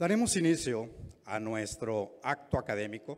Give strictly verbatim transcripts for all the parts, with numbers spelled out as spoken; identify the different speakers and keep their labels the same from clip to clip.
Speaker 1: Daremos inicio a nuestro acto académico.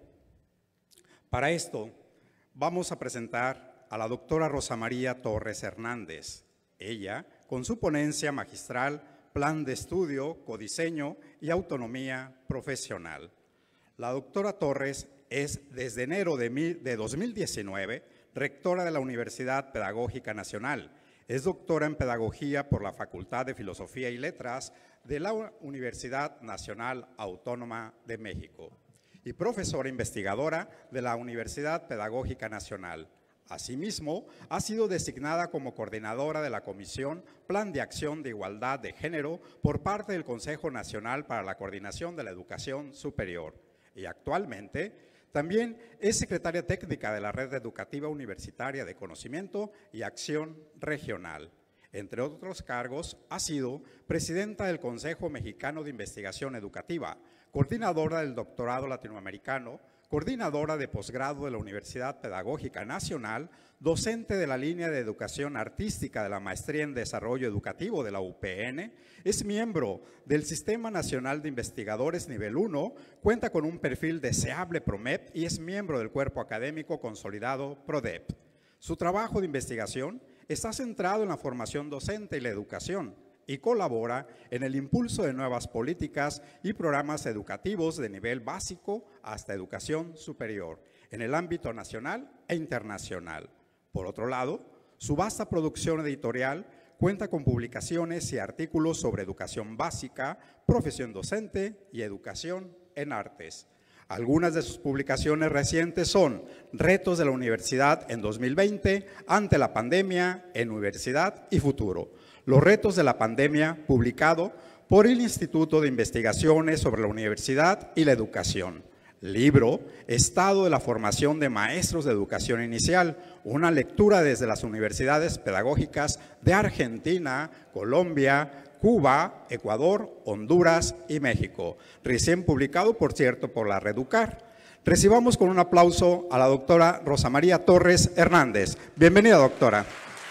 Speaker 1: Para esto, vamos a presentar a la doctora Rosa María Torres Hernández. Ella, con su ponencia magistral, Plan de Estudio, Codiseño y Autonomía Profesional. La doctora Torres es, desde enero de, mil, de dos mil diecinueve, rectora de la Universidad Pedagógica Nacional. Es doctora en Pedagogía por la Facultad de Filosofía y Letras de la Universidad Nacional Autónoma de México y profesora investigadora de la Universidad Pedagógica Nacional. Asimismo, ha sido designada como coordinadora de la Comisión Plan de Acción de Igualdad de Género por parte del Consejo Nacional para la Coordinación de la Educación Superior y actualmente también es secretaria técnica de la Red Educativa Universitaria de Conocimiento y Acción Regional. Entre otros cargos, ha sido presidenta del Consejo Mexicano de Investigación Educativa, coordinadora del Doctorado Latinoamericano, coordinadora de posgrado de la Universidad Pedagógica Nacional, docente de la línea de Educación Artística de la Maestría en Desarrollo Educativo de la U P N, es miembro del Sistema Nacional de Investigadores Nivel uno, cuenta con un perfil deseable PROMEP y es miembro del Cuerpo Académico Consolidado PRODEP. Su trabajo de investigación está centrado en la formación docente y la educación y colabora en el impulso de nuevas políticas y programas educativos de nivel básico hasta educación superior en el ámbito nacional e internacional. Por otro lado, su vasta producción editorial cuenta con publicaciones y artículos sobre educación básica, profesión docente y educación en artes. Algunas de sus publicaciones recientes son Retos de la Universidad en dos mil veinte, Ante la Pandemia, en Universidad y Futuro. Los retos de la pandemia, publicado por el Instituto de Investigaciones sobre la Universidad y la Educación. Libro, Estado de la Formación de Maestros de Educación Inicial, una lectura desde las universidades pedagógicas de Argentina, Colombia, Cuba, Ecuador, Honduras y México. Recién publicado, por cierto, por la Reducar. Recibamos con un aplauso a la doctora Rosa María Torres Hernández. Bienvenida, doctora.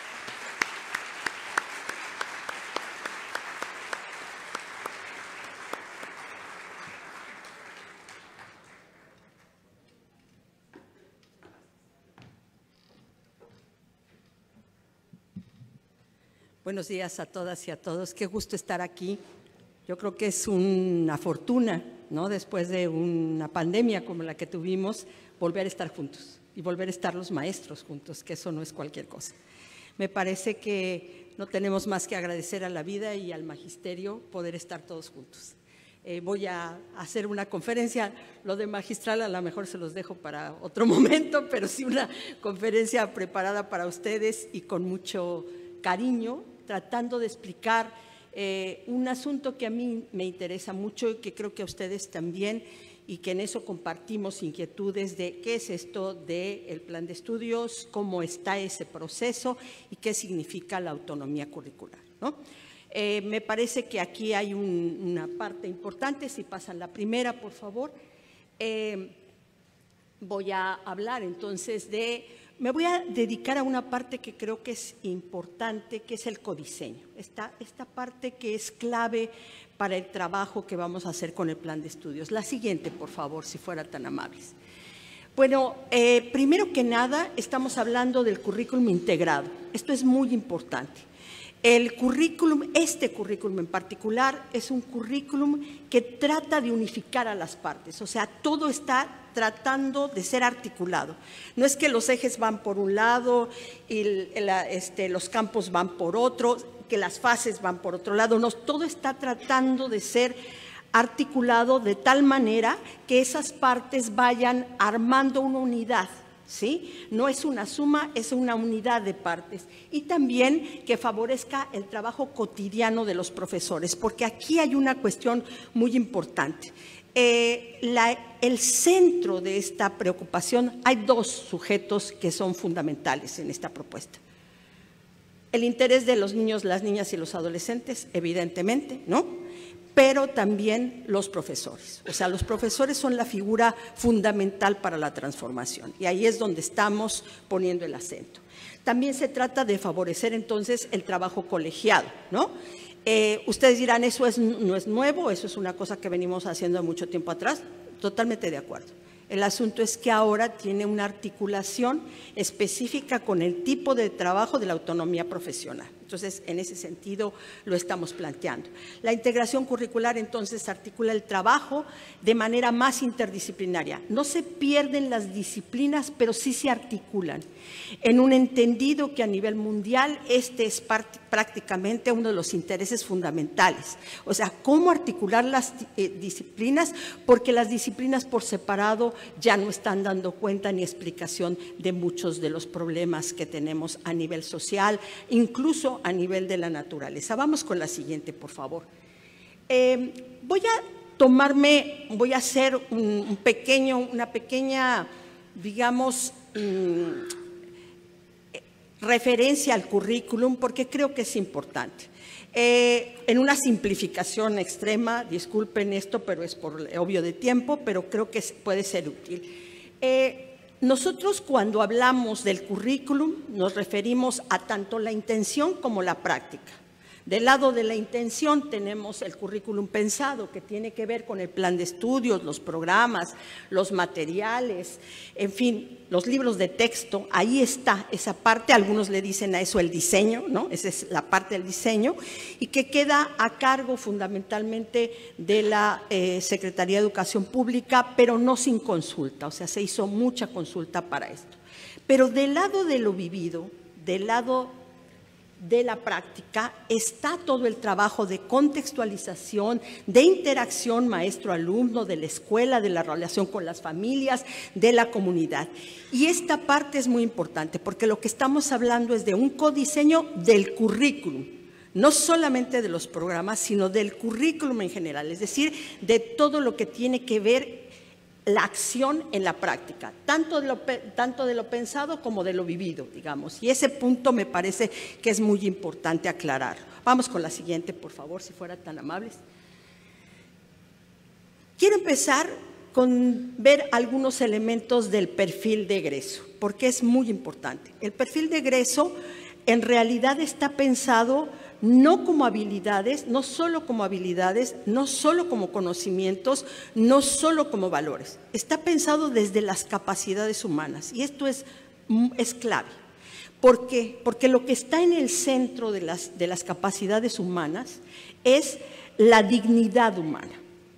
Speaker 2: Buenos días a todas y a todos. Qué gusto estar aquí. Yo creo que es una fortuna, ¿no? Después de una pandemia como la que tuvimos, volver a estar juntos y volver a estar los maestros juntos, que eso no es cualquier cosa. Me parece que no tenemos más que agradecer a la vida y al magisterio poder estar todos juntos. Eh, voy a hacer una conferencia, lo de magistral a lo mejor se los dejo para otro momento, pero sí una conferencia preparada para ustedes y con mucho cariño, tratando de explicar eh, un asunto que a mí me interesa mucho y que creo que a ustedes también, y que en eso compartimos inquietudes de qué es esto del plan de estudios, cómo está ese proceso y qué significa la autonomía curricular, ¿no? Eh, me parece que aquí hay un, una parte importante. Si pasan la primera, por favor. Eh, voy a hablar entonces de… Me voy a dedicar a una parte que creo que es importante, que es el codiseño. Esta, esta parte que es clave para el trabajo que vamos a hacer con el plan de estudios. La siguiente, por favor, si fueran tan amables. Bueno, eh, primero que nada, estamos hablando del currículum integrado. Esto es muy importante. El currículum, este currículum en particular, es un currículum que trata de unificar a las partes. O sea, todo está tratando de ser articulado. No es que los ejes van por un lado y el, este, los campos van por otro, que las fases van por otro lado. No, todo está tratando de ser articulado de tal manera que esas partes vayan armando una unidad, ¿sí? No es una suma, es una unidad de partes. Y también que favorezca el trabajo cotidiano de los profesores, porque aquí hay una cuestión muy importante. Eh, la, el centro de esta preocupación, hay dos sujetos que son fundamentales en esta propuesta. El interés de los niños, las niñas y los adolescentes, evidentemente, ¿no? Pero también los profesores. O sea, los profesores son la figura fundamental para la transformación y ahí es donde estamos poniendo el acento. También se trata de favorecer entonces el trabajo colegiado, ¿no? Eh, ustedes dirán, eso es, no es nuevo, eso es una cosa que venimos haciendo mucho tiempo atrás. Totalmente de acuerdo. El asunto es que ahora tiene una articulación específica con el tipo de trabajo de la autonomía profesional. Entonces, en ese sentido lo estamos planteando. La integración curricular, entonces, articula el trabajo de manera más interdisciplinaria. No se pierden las disciplinas, pero sí se articulan, en un entendido que a nivel mundial este es prácticamente uno de los intereses fundamentales. O sea, cómo articular las eh, disciplinas, porque las disciplinas por separado ya no están dando cuenta ni explicación de muchos de los problemas que tenemos a nivel social, incluso a nivel de la naturaleza. Vamos con la siguiente, por favor. Eh, voy a tomarme, voy a hacer un, un pequeño, una pequeña, digamos, um, referencia al currículum, porque creo que es importante. Eh, en una simplificación extrema, disculpen esto, pero es por obvio de tiempo, pero creo que puede ser útil. Eh, Nosotros cuando hablamos del currículum nos referimos a tanto la intención como la práctica. Del lado de la intención tenemos el currículum pensado, que tiene que ver con el plan de estudios, los programas, los materiales, en fin, los libros de texto. Ahí está esa parte, algunos le dicen a eso el diseño, ¿no? Esa es la parte del diseño, y que queda a cargo fundamentalmente de la eh, Secretaría de Educación Pública, pero no sin consulta, o sea, se hizo mucha consulta para esto. Pero del lado de lo vivido, del lado de la práctica, está todo el trabajo de contextualización, de interacción maestro-alumno, de la escuela, de la relación con las familias, de la comunidad. Y esta parte es muy importante, porque lo que estamos hablando es de un codiseño del currículum, no solamente de los programas, sino del currículum en general, es decir, de todo lo que tiene que ver la acción en la práctica, tanto de, lo, tanto de lo pensado como de lo vivido, digamos. Y ese punto me parece que es muy importante aclarar. Vamos con la siguiente, por favor, si fueran tan amables. Quiero empezar con ver algunos elementos del perfil de egreso, porque es muy importante. El perfil de egreso en realidad está pensado no como habilidades, no solo como habilidades, no solo como conocimientos, no solo como valores. Está pensado desde las capacidades humanas, y esto es, es clave. ¿Por qué? Porque lo que está en el centro de las, de las capacidades humanas es la dignidad humana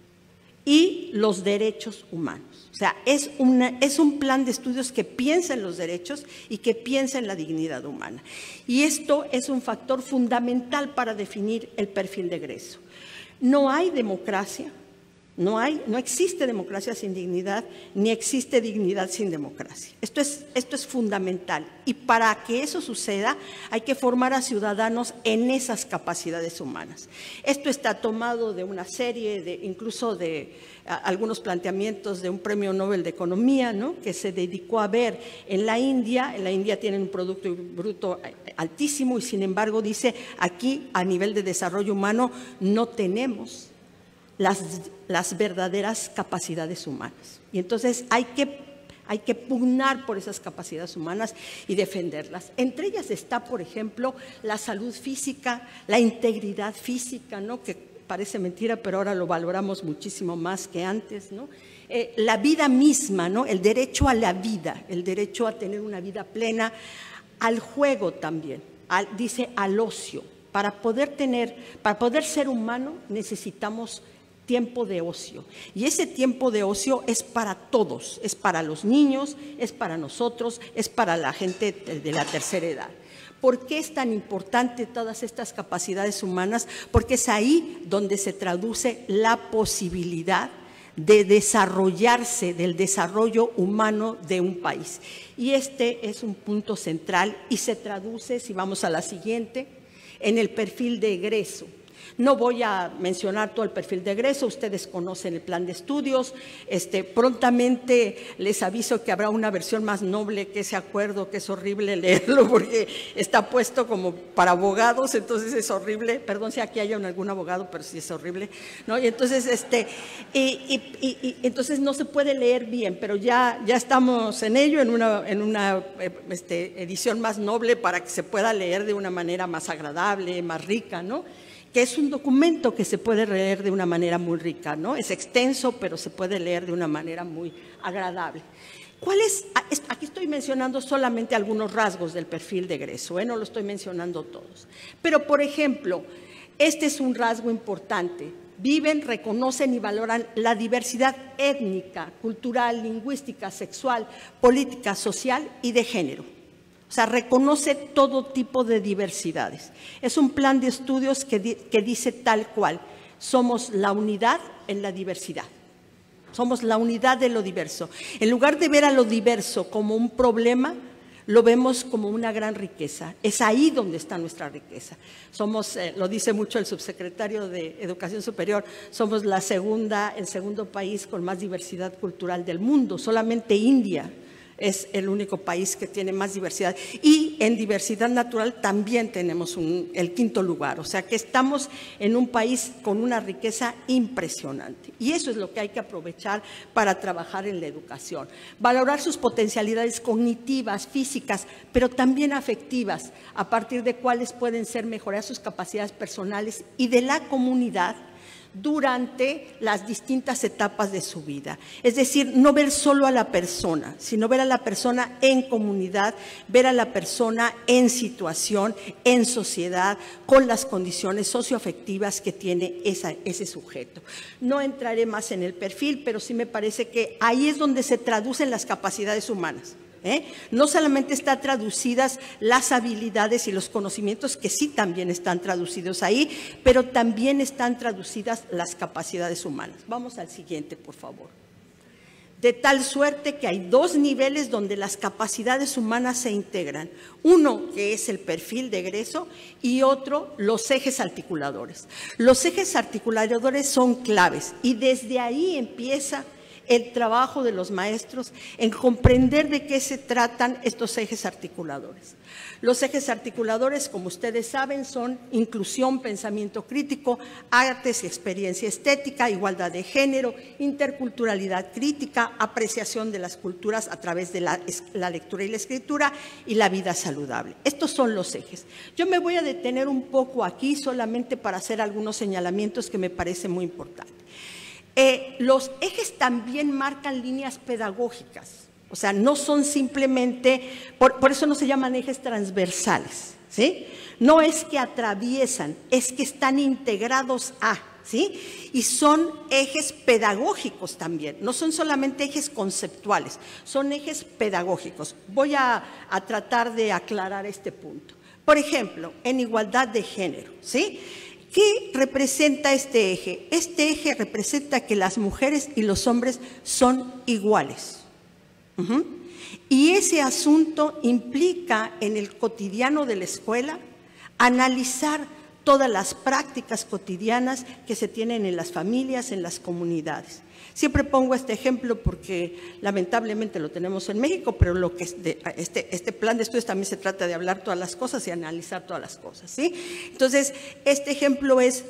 Speaker 2: y los derechos humanos. O sea, es, una, es un plan de estudios que piensa en los derechos y que piensa en la dignidad humana. Y esto es un factor fundamental para definir el perfil de egreso. No hay democracia, no, hay, no existe democracia sin dignidad, ni existe dignidad sin democracia. Esto es, esto es fundamental. Y para que eso suceda, hay que formar a ciudadanos en esas capacidades humanas. Esto está tomado de una serie, de, incluso de a, algunos planteamientos de un premio Nobel de Economía, ¿no?, que se dedicó a ver en la India. En la India tienen un producto bruto altísimo y, sin embargo, dice aquí a nivel de desarrollo humano no tenemos Las, las verdaderas capacidades humanas. Y entonces hay que, hay que pugnar por esas capacidades humanas y defenderlas. Entre ellas está, por ejemplo, la salud física, la integridad física, ¿no?, que parece mentira, pero ahora lo valoramos muchísimo más que antes, ¿no? Eh, la vida misma, ¿no?, el derecho a la vida, el derecho a tener una vida plena, al juego también, al, dice al ocio. Para poder tener, para poder ser humano necesitamos tiempo de ocio, y ese tiempo de ocio es para todos, es para los niños, es para nosotros, es para la gente de la tercera edad. ¿Por qué es tan importante todas estas capacidades humanas? Porque es ahí donde se traduce la posibilidad de desarrollarse, del desarrollo humano de un país. Y este es un punto central y se traduce, si vamos a la siguiente, en el perfil de egreso. No voy a mencionar todo el perfil de egreso, ustedes conocen el plan de estudios. Este, prontamente les aviso que habrá una versión más noble que ese acuerdo, que es horrible leerlo porque está puesto como para abogados, entonces es horrible. Perdón si aquí hay algún abogado, pero sí es horrible, ¿no? Y entonces, este, y, y, y, y, entonces no se puede leer bien, pero ya, ya estamos en ello, en una, en una este, edición más noble para que se pueda leer de una manera más agradable, más rica, ¿no? que es un documento que se puede leer de una manera muy rica, ¿no? Es extenso, pero se puede leer de una manera muy agradable. ¿Cuál es? Aquí estoy mencionando solamente algunos rasgos del perfil de egreso, ¿eh? No lo estoy mencionando todos. Pero, por ejemplo, este es un rasgo importante. Viven, reconocen y valoran la diversidad étnica, cultural, lingüística, sexual, política, social y de género. O sea, reconoce todo tipo de diversidades. Es un plan de estudios que, di que dice tal cual: somos la unidad en la diversidad. Somos la unidad de lo diverso. En lugar de ver a lo diverso como un problema, lo vemos como una gran riqueza. Es ahí donde está nuestra riqueza. Somos, eh, lo dice mucho el subsecretario de Educación Superior, somos la segunda, el segundo país con más diversidad cultural del mundo. Solamente India es el único país que tiene más diversidad. Y en diversidad natural también tenemos un, el quinto lugar. O sea que estamos en un país con una riqueza impresionante. Y eso es lo que hay que aprovechar para trabajar en la educación. Valorar sus potencialidades cognitivas, físicas, pero también afectivas, a partir de cuáles pueden ser mejorar sus capacidades personales y de la comunidad durante las distintas etapas de su vida. Es decir, no ver solo a la persona, sino ver a la persona en comunidad, ver a la persona en situación, en sociedad, con las condiciones socioafectivas que tiene esa, ese sujeto. No entraré más en el perfil, pero sí me parece que ahí es donde se traducen las capacidades humanas. ¿Eh? No solamente están traducidas las habilidades y los conocimientos, que sí también están traducidos ahí, pero también están traducidas las capacidades humanas. Vamos al siguiente, por favor. De tal suerte que hay dos niveles donde las capacidades humanas se integran. Uno, que es el perfil de egreso, y otro, los ejes articuladores. Los ejes articuladores son claves y desde ahí empieza el trabajo de los maestros en comprender de qué se tratan estos ejes articuladores. Los ejes articuladores, como ustedes saben, son inclusión, pensamiento crítico, artes y experiencia estética, igualdad de género, interculturalidad crítica, apreciación de las culturas a través de la, la lectura y la escritura y la vida saludable. Estos son los ejes. Yo me voy a detener un poco aquí solamente para hacer algunos señalamientos que me parecen muy importantes. Eh, los ejes también marcan líneas pedagógicas, o sea, no son simplemente, por, por eso no se llaman ejes transversales, ¿sí? No es que atraviesan, es que están integrados a, ¿sí? Y son ejes pedagógicos también, no son solamente ejes conceptuales, son ejes pedagógicos. Voy a, a tratar de aclarar este punto. Por ejemplo, en igualdad de género, ¿sí? ¿Qué representa este eje? Este eje representa que las mujeres y los hombres son iguales. Uh-huh. Y ese asunto implica en el cotidiano de la escuela analizar todas las prácticas cotidianas que se tienen en las familias, en las comunidades. Siempre pongo este ejemplo porque lamentablemente lo tenemos en México, pero lo que es de, este, este plan de estudios también se trata de hablar todas las cosas y analizar todas las cosas, ¿sí? Entonces, este ejemplo es,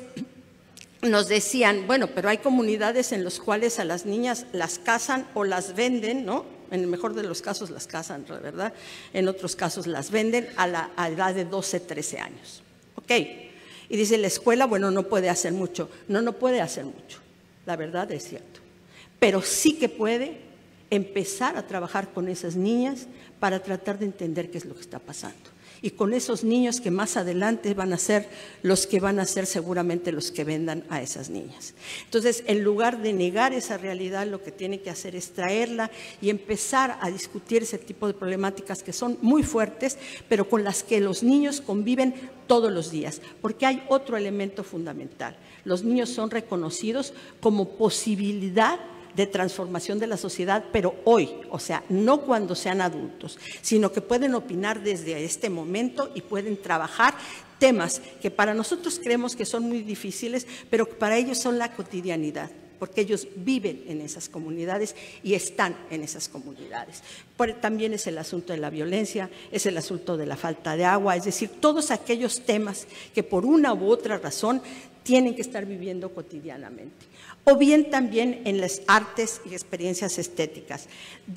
Speaker 2: nos decían, bueno, pero hay comunidades en las cuales a las niñas las casan o las venden, ¿no? En el mejor de los casos las casan, ¿verdad? En otros casos las venden a la a edad de doce, trece años. Ok. Y dice la escuela, bueno, no puede hacer mucho. No, no puede hacer mucho. La verdad es cierto. Pero sí que puede empezar a trabajar con esas niñas para tratar de entender qué es lo que está pasando. Y con esos niños que más adelante van a ser los que van a ser seguramente los que vendan a esas niñas. Entonces, en lugar de negar esa realidad, lo que tiene que hacer es traerla y empezar a discutir ese tipo de problemáticas que son muy fuertes, pero con las que los niños conviven todos los días. Porque hay otro elemento fundamental. Los niños son reconocidos como posibilidad de transformación de la sociedad, pero hoy, o sea, no cuando sean adultos, sino que pueden opinar desde este momento y pueden trabajar temas que para nosotros creemos que son muy difíciles, pero que para ellos son la cotidianidad, porque ellos viven en esas comunidades y están en esas comunidades. Por, también es el asunto de la violencia, es el asunto de la falta de agua, es decir, todos aquellos temas que por una u otra razón tienen que estar viviendo cotidianamente. O bien también en las artes y experiencias estéticas.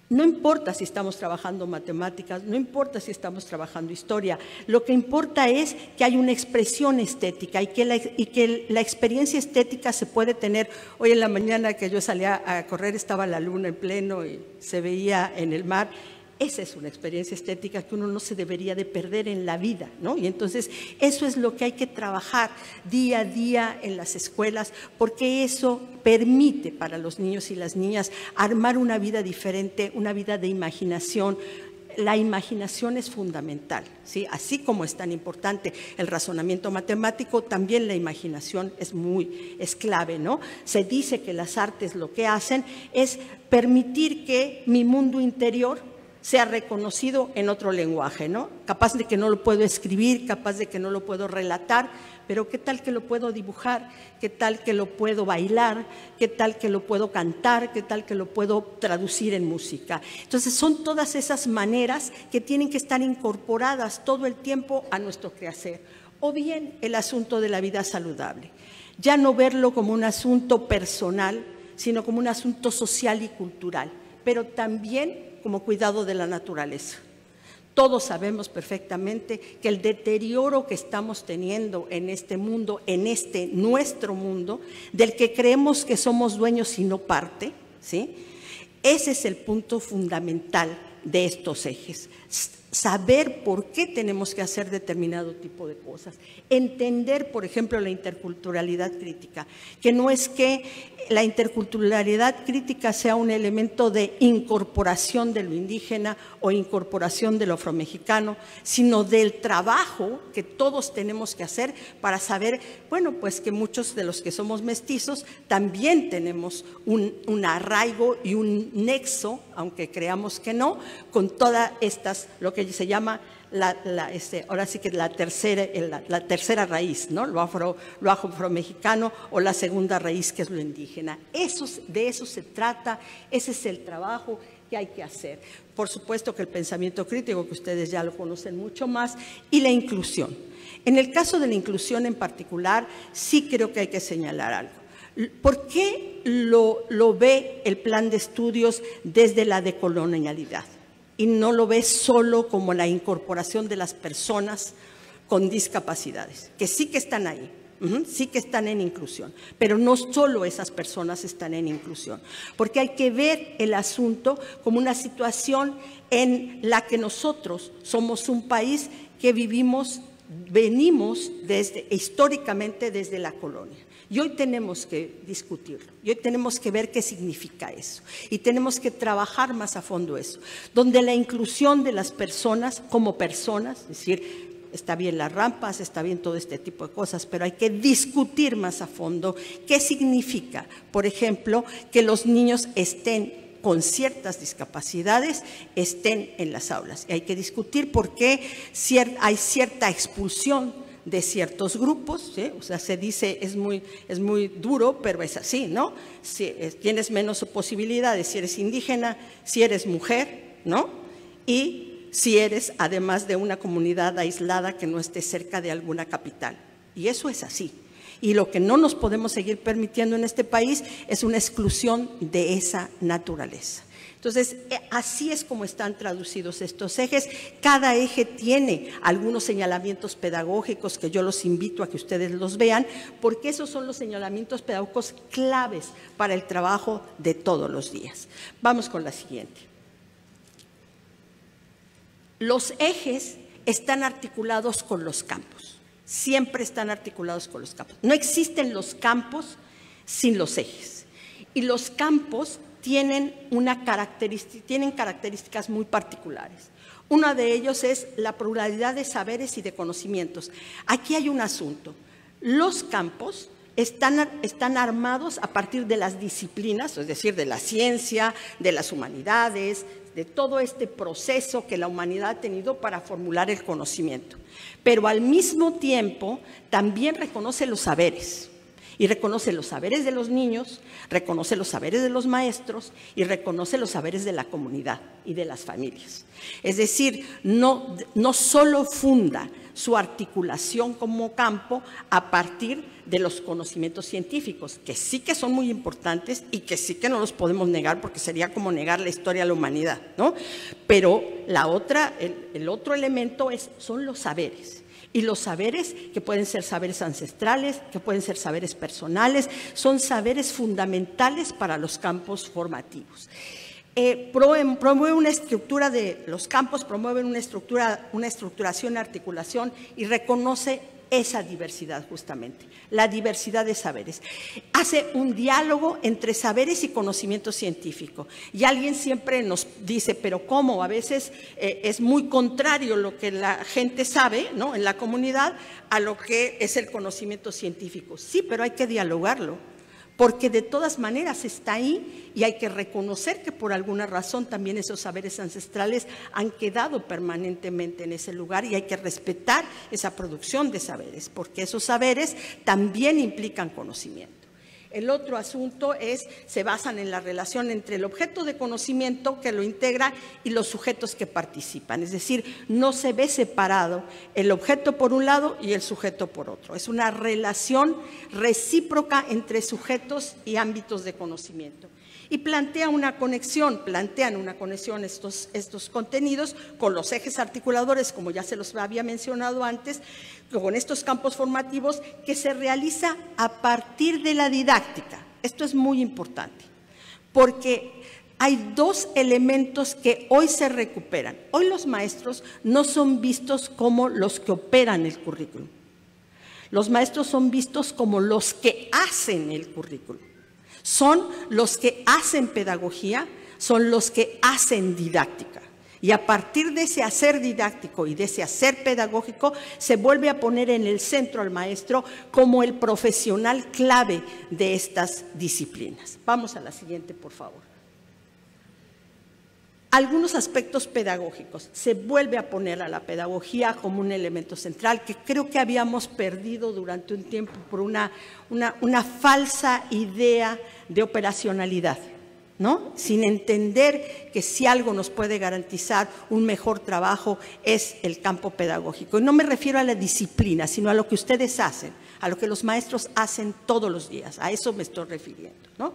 Speaker 2: No importa si estamos trabajando matemáticas, no importa si estamos trabajando historia, lo que importa es que hay una expresión estética y que la, y que la experiencia estética se puede tener. Hoy en la mañana que yo salía a correr estaba la luna en pleno y se veía en el mar. Esa es una experiencia estética que uno no se debería de perder en la vida, ¿no? Y entonces eso es lo que hay que trabajar día a día en las escuelas, porque eso permite para los niños y las niñas armar una vida diferente, una vida de imaginación. La imaginación es fundamental, ¿sí? Así como es tan importante el razonamiento matemático, también la imaginación es muy, es clave, ¿no? Se dice que las artes lo que hacen es permitir que mi mundo interior sea reconocido en otro lenguaje, ¿no? Capaz de que no lo puedo escribir, capaz de que no lo puedo relatar, pero ¿qué tal que lo puedo dibujar? ¿Qué tal que lo puedo bailar? ¿Qué tal que lo puedo cantar? ¿Qué tal que lo puedo traducir en música? Entonces son todas esas maneras que tienen que estar incorporadas todo el tiempo a nuestro quehacer. O bien el asunto de la vida saludable, ya no verlo como un asunto personal, sino como un asunto social y cultural, pero también como cuidado de la naturaleza. Todos sabemos perfectamente que el deterioro que estamos teniendo en este mundo, en este nuestro mundo, del que creemos que somos dueños y no parte, ¿sí? Ese es el punto fundamental de estos ejes. Saber por qué tenemos que hacer determinado tipo de cosas. Entender, por ejemplo, la interculturalidad crítica, que no es que la interculturalidad crítica sea un elemento de incorporación de lo indígena o incorporación de lo afromexicano, sino del trabajo que todos tenemos que hacer para saber, bueno, pues que muchos de los que somos mestizos también tenemos un, un arraigo y un nexo, aunque creamos que no, con todas estas, lo que se llama La, la, este, ahora sí que la tercera, la, la tercera raíz, ¿no? Lo afro, lo afromexicano o la segunda raíz, que es lo indígena. Eso, de eso se trata, ese es el trabajo que hay que hacer. Por supuesto que el pensamiento crítico, que ustedes ya lo conocen mucho más, y la inclusión. En el caso de la inclusión en particular, sí creo que hay que señalar algo. ¿Por qué lo, lo ve el plan de estudios desde la decolonialidad? Y no lo ve solo como la incorporación de las personas con discapacidades, que sí que están ahí, uh-huh, sí que están en inclusión, pero no solo esas personas están en inclusión, porque hay que ver el asunto como una situación en la que nosotros somos un país que vivimos, venimos desde, históricamente desde la colonia. Y hoy tenemos que discutirlo, y hoy tenemos que ver qué significa eso, y tenemos que trabajar más a fondo eso, donde la inclusión de las personas como personas, es decir, está bien las rampas, está bien todo este tipo de cosas, pero hay que discutir más a fondo qué significa, por ejemplo, que los niños estén con ciertas discapacidades estén en las aulas. Y hay que discutir por qué hay cierta expulsión de ciertos grupos, ¿sí? O sea, se dice, es muy, es muy duro, pero es así, ¿no? Si es, tienes menos posibilidades si eres indígena, si eres mujer, ¿no? Y si eres además de una comunidad aislada que no esté cerca de alguna capital. Y eso es así. Y lo que no nos podemos seguir permitiendo en este país es una exclusión de esa naturaleza. Entonces, así es como están traducidos estos ejes. Cada eje tiene algunos señalamientos pedagógicos que yo los invito a que ustedes los vean, porque esos son los señalamientos pedagógicos claves para el trabajo de todos los días. Vamos con la siguiente. Los ejes están articulados con los campos. Siempre están articulados con los campos. No existen los campos sin los ejes. Y los campos tienen, una característica, tienen características muy particulares. Uno de ellos es la pluralidad de saberes y de conocimientos. Aquí hay un asunto. Los campos están, están armados a partir de las disciplinas, es decir, de la ciencia, de las humanidades, de todo este proceso que la humanidad ha tenido para formular el conocimiento. Pero al mismo tiempo también reconoce los saberes. y reconoce los saberes de los niños, reconoce los saberes de los maestros y reconoce los saberes de la comunidad y de las familias. Es decir, no, no solo funda su articulación como campo a partir de los conocimientos científicos, que sí que son muy importantes y que sí que no los podemos negar porque sería como negar la historia de la humanidad, ¿no? Pero la otra, el, el otro elemento es, son los saberes. Y los saberes, que pueden ser saberes ancestrales, que pueden ser saberes personales, son saberes fundamentales para los campos formativos. Eh, promueve una estructura de los campos, promueven una estructura, una estructuración, articulación y reconoce esa diversidad justamente, la diversidad de saberes. Hace un diálogo entre saberes y conocimiento científico. Y alguien siempre nos dice, pero ¿cómo? A veces eh, es muy contrario lo que la gente sabe, ¿no?, en la comunidad a lo que es el conocimiento científico. Sí, pero hay que dialogarlo, porque de todas maneras está ahí y hay que reconocer que por alguna razón también esos saberes ancestrales han quedado permanentemente en ese lugar y hay que respetar esa producción de saberes, porque esos saberes también implican conocimiento. El otro asunto es, se basan en la relación entre el objeto de conocimiento que lo integra y los sujetos que participan. Es decir, no se ve separado el objeto por un lado y el sujeto por otro. Es una relación recíproca entre sujetos y ámbitos de conocimiento. Y plantea una conexión, plantean una conexión estos, estos contenidos con los ejes articuladores, como ya se los había mencionado antes, con estos campos formativos que se realiza a partir de la didáctica. Esto es muy importante, porque hay dos elementos que hoy se recuperan. Hoy los maestros no son vistos como los que operan el currículum. Los maestros son vistos como los que hacen el currículum. Son los que hacen pedagogía, son los que hacen didáctica. Y a partir de ese hacer didáctico y de ese hacer pedagógico, se vuelve a poner en el centro al maestro como el profesional clave de estas disciplinas. Vamos a la siguiente, por favor. Algunos aspectos pedagógicos. Se vuelve a poner a la pedagogía como un elemento central que creo que habíamos perdido durante un tiempo por una, una, una falsa idea de operacionalidad, ¿no? Sin entender que si algo nos puede garantizar un mejor trabajo es el campo pedagógico. Y no me refiero a la disciplina, sino a lo que ustedes hacen, a lo que los maestros hacen todos los días. A eso me estoy refiriendo, ¿no?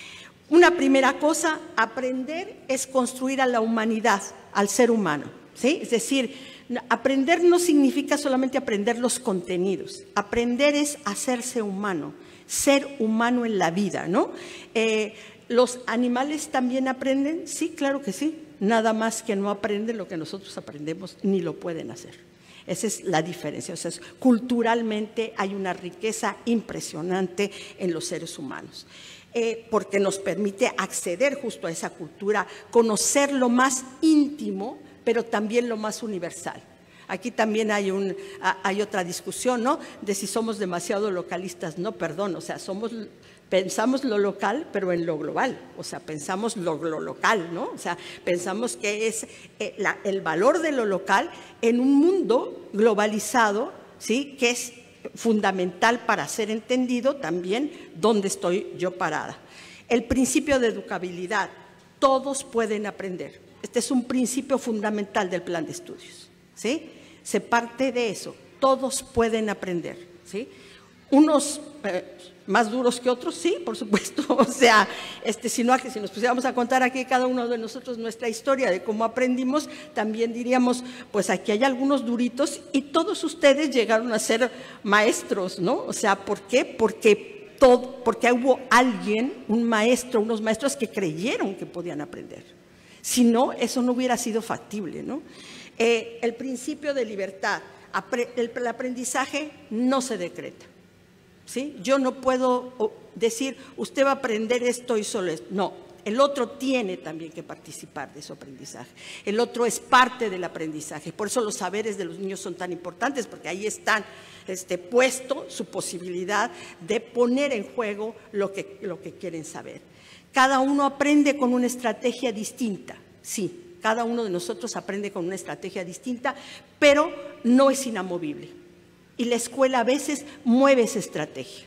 Speaker 2: Una primera cosa, aprender es construir a la humanidad, al ser humano, ¿sí? Es decir, aprender no significa solamente aprender los contenidos. Aprender es hacerse humano, ser humano en la vida, ¿no? Eh, ¿Los animales también aprenden? Sí, claro que sí. Nada más que no aprenden lo que nosotros aprendemos, ni lo pueden hacer. Esa es la diferencia. O sea, culturalmente hay una riqueza impresionante en los seres humanos. Eh, porque nos permite acceder justo a esa cultura, conocer lo más íntimo, pero también lo más universal. Aquí también hay, un, hay otra discusión, ¿no?, de si somos demasiado localistas. No, perdón, o sea, somos, pensamos lo local, pero en lo global. O sea, pensamos lo, lo local, ¿no? O sea, pensamos que es eh, la, el valor de lo local en un mundo globalizado, ¿sí?, que es fundamental para ser entendido también dónde estoy yo parada. El principio de educabilidad, todos pueden aprender. Este es un principio fundamental del plan de estudios, ¿sí? Se parte de eso, todos pueden aprender, ¿sí? Unos eh, más duros que otros, sí, por supuesto. O sea, este, si, no, si nos pusiéramos a contar aquí cada uno de nosotros nuestra historia de cómo aprendimos, también diríamos, pues aquí hay algunos duritos y todos ustedes llegaron a ser maestros, ¿no? O sea, ¿por qué? Porque, todo, porque hubo alguien, un maestro, unos maestros que creyeron que podían aprender. Si no, eso no hubiera sido factible, ¿no? Eh, el principio de libertad, el, el aprendizaje no se decreta. ¿Sí? Yo no puedo decir, usted va a aprender esto y solo esto. No, el otro tiene también que participar de su aprendizaje. El otro es parte del aprendizaje. Por eso los saberes de los niños son tan importantes, porque ahí están este, puesto su posibilidad de poner en juego lo que, lo que quieren saber. Cada uno aprende con una estrategia distinta, sí. Cada uno de nosotros aprende con una estrategia distinta, pero no es inamovible. Y la escuela a veces mueve esa estrategia.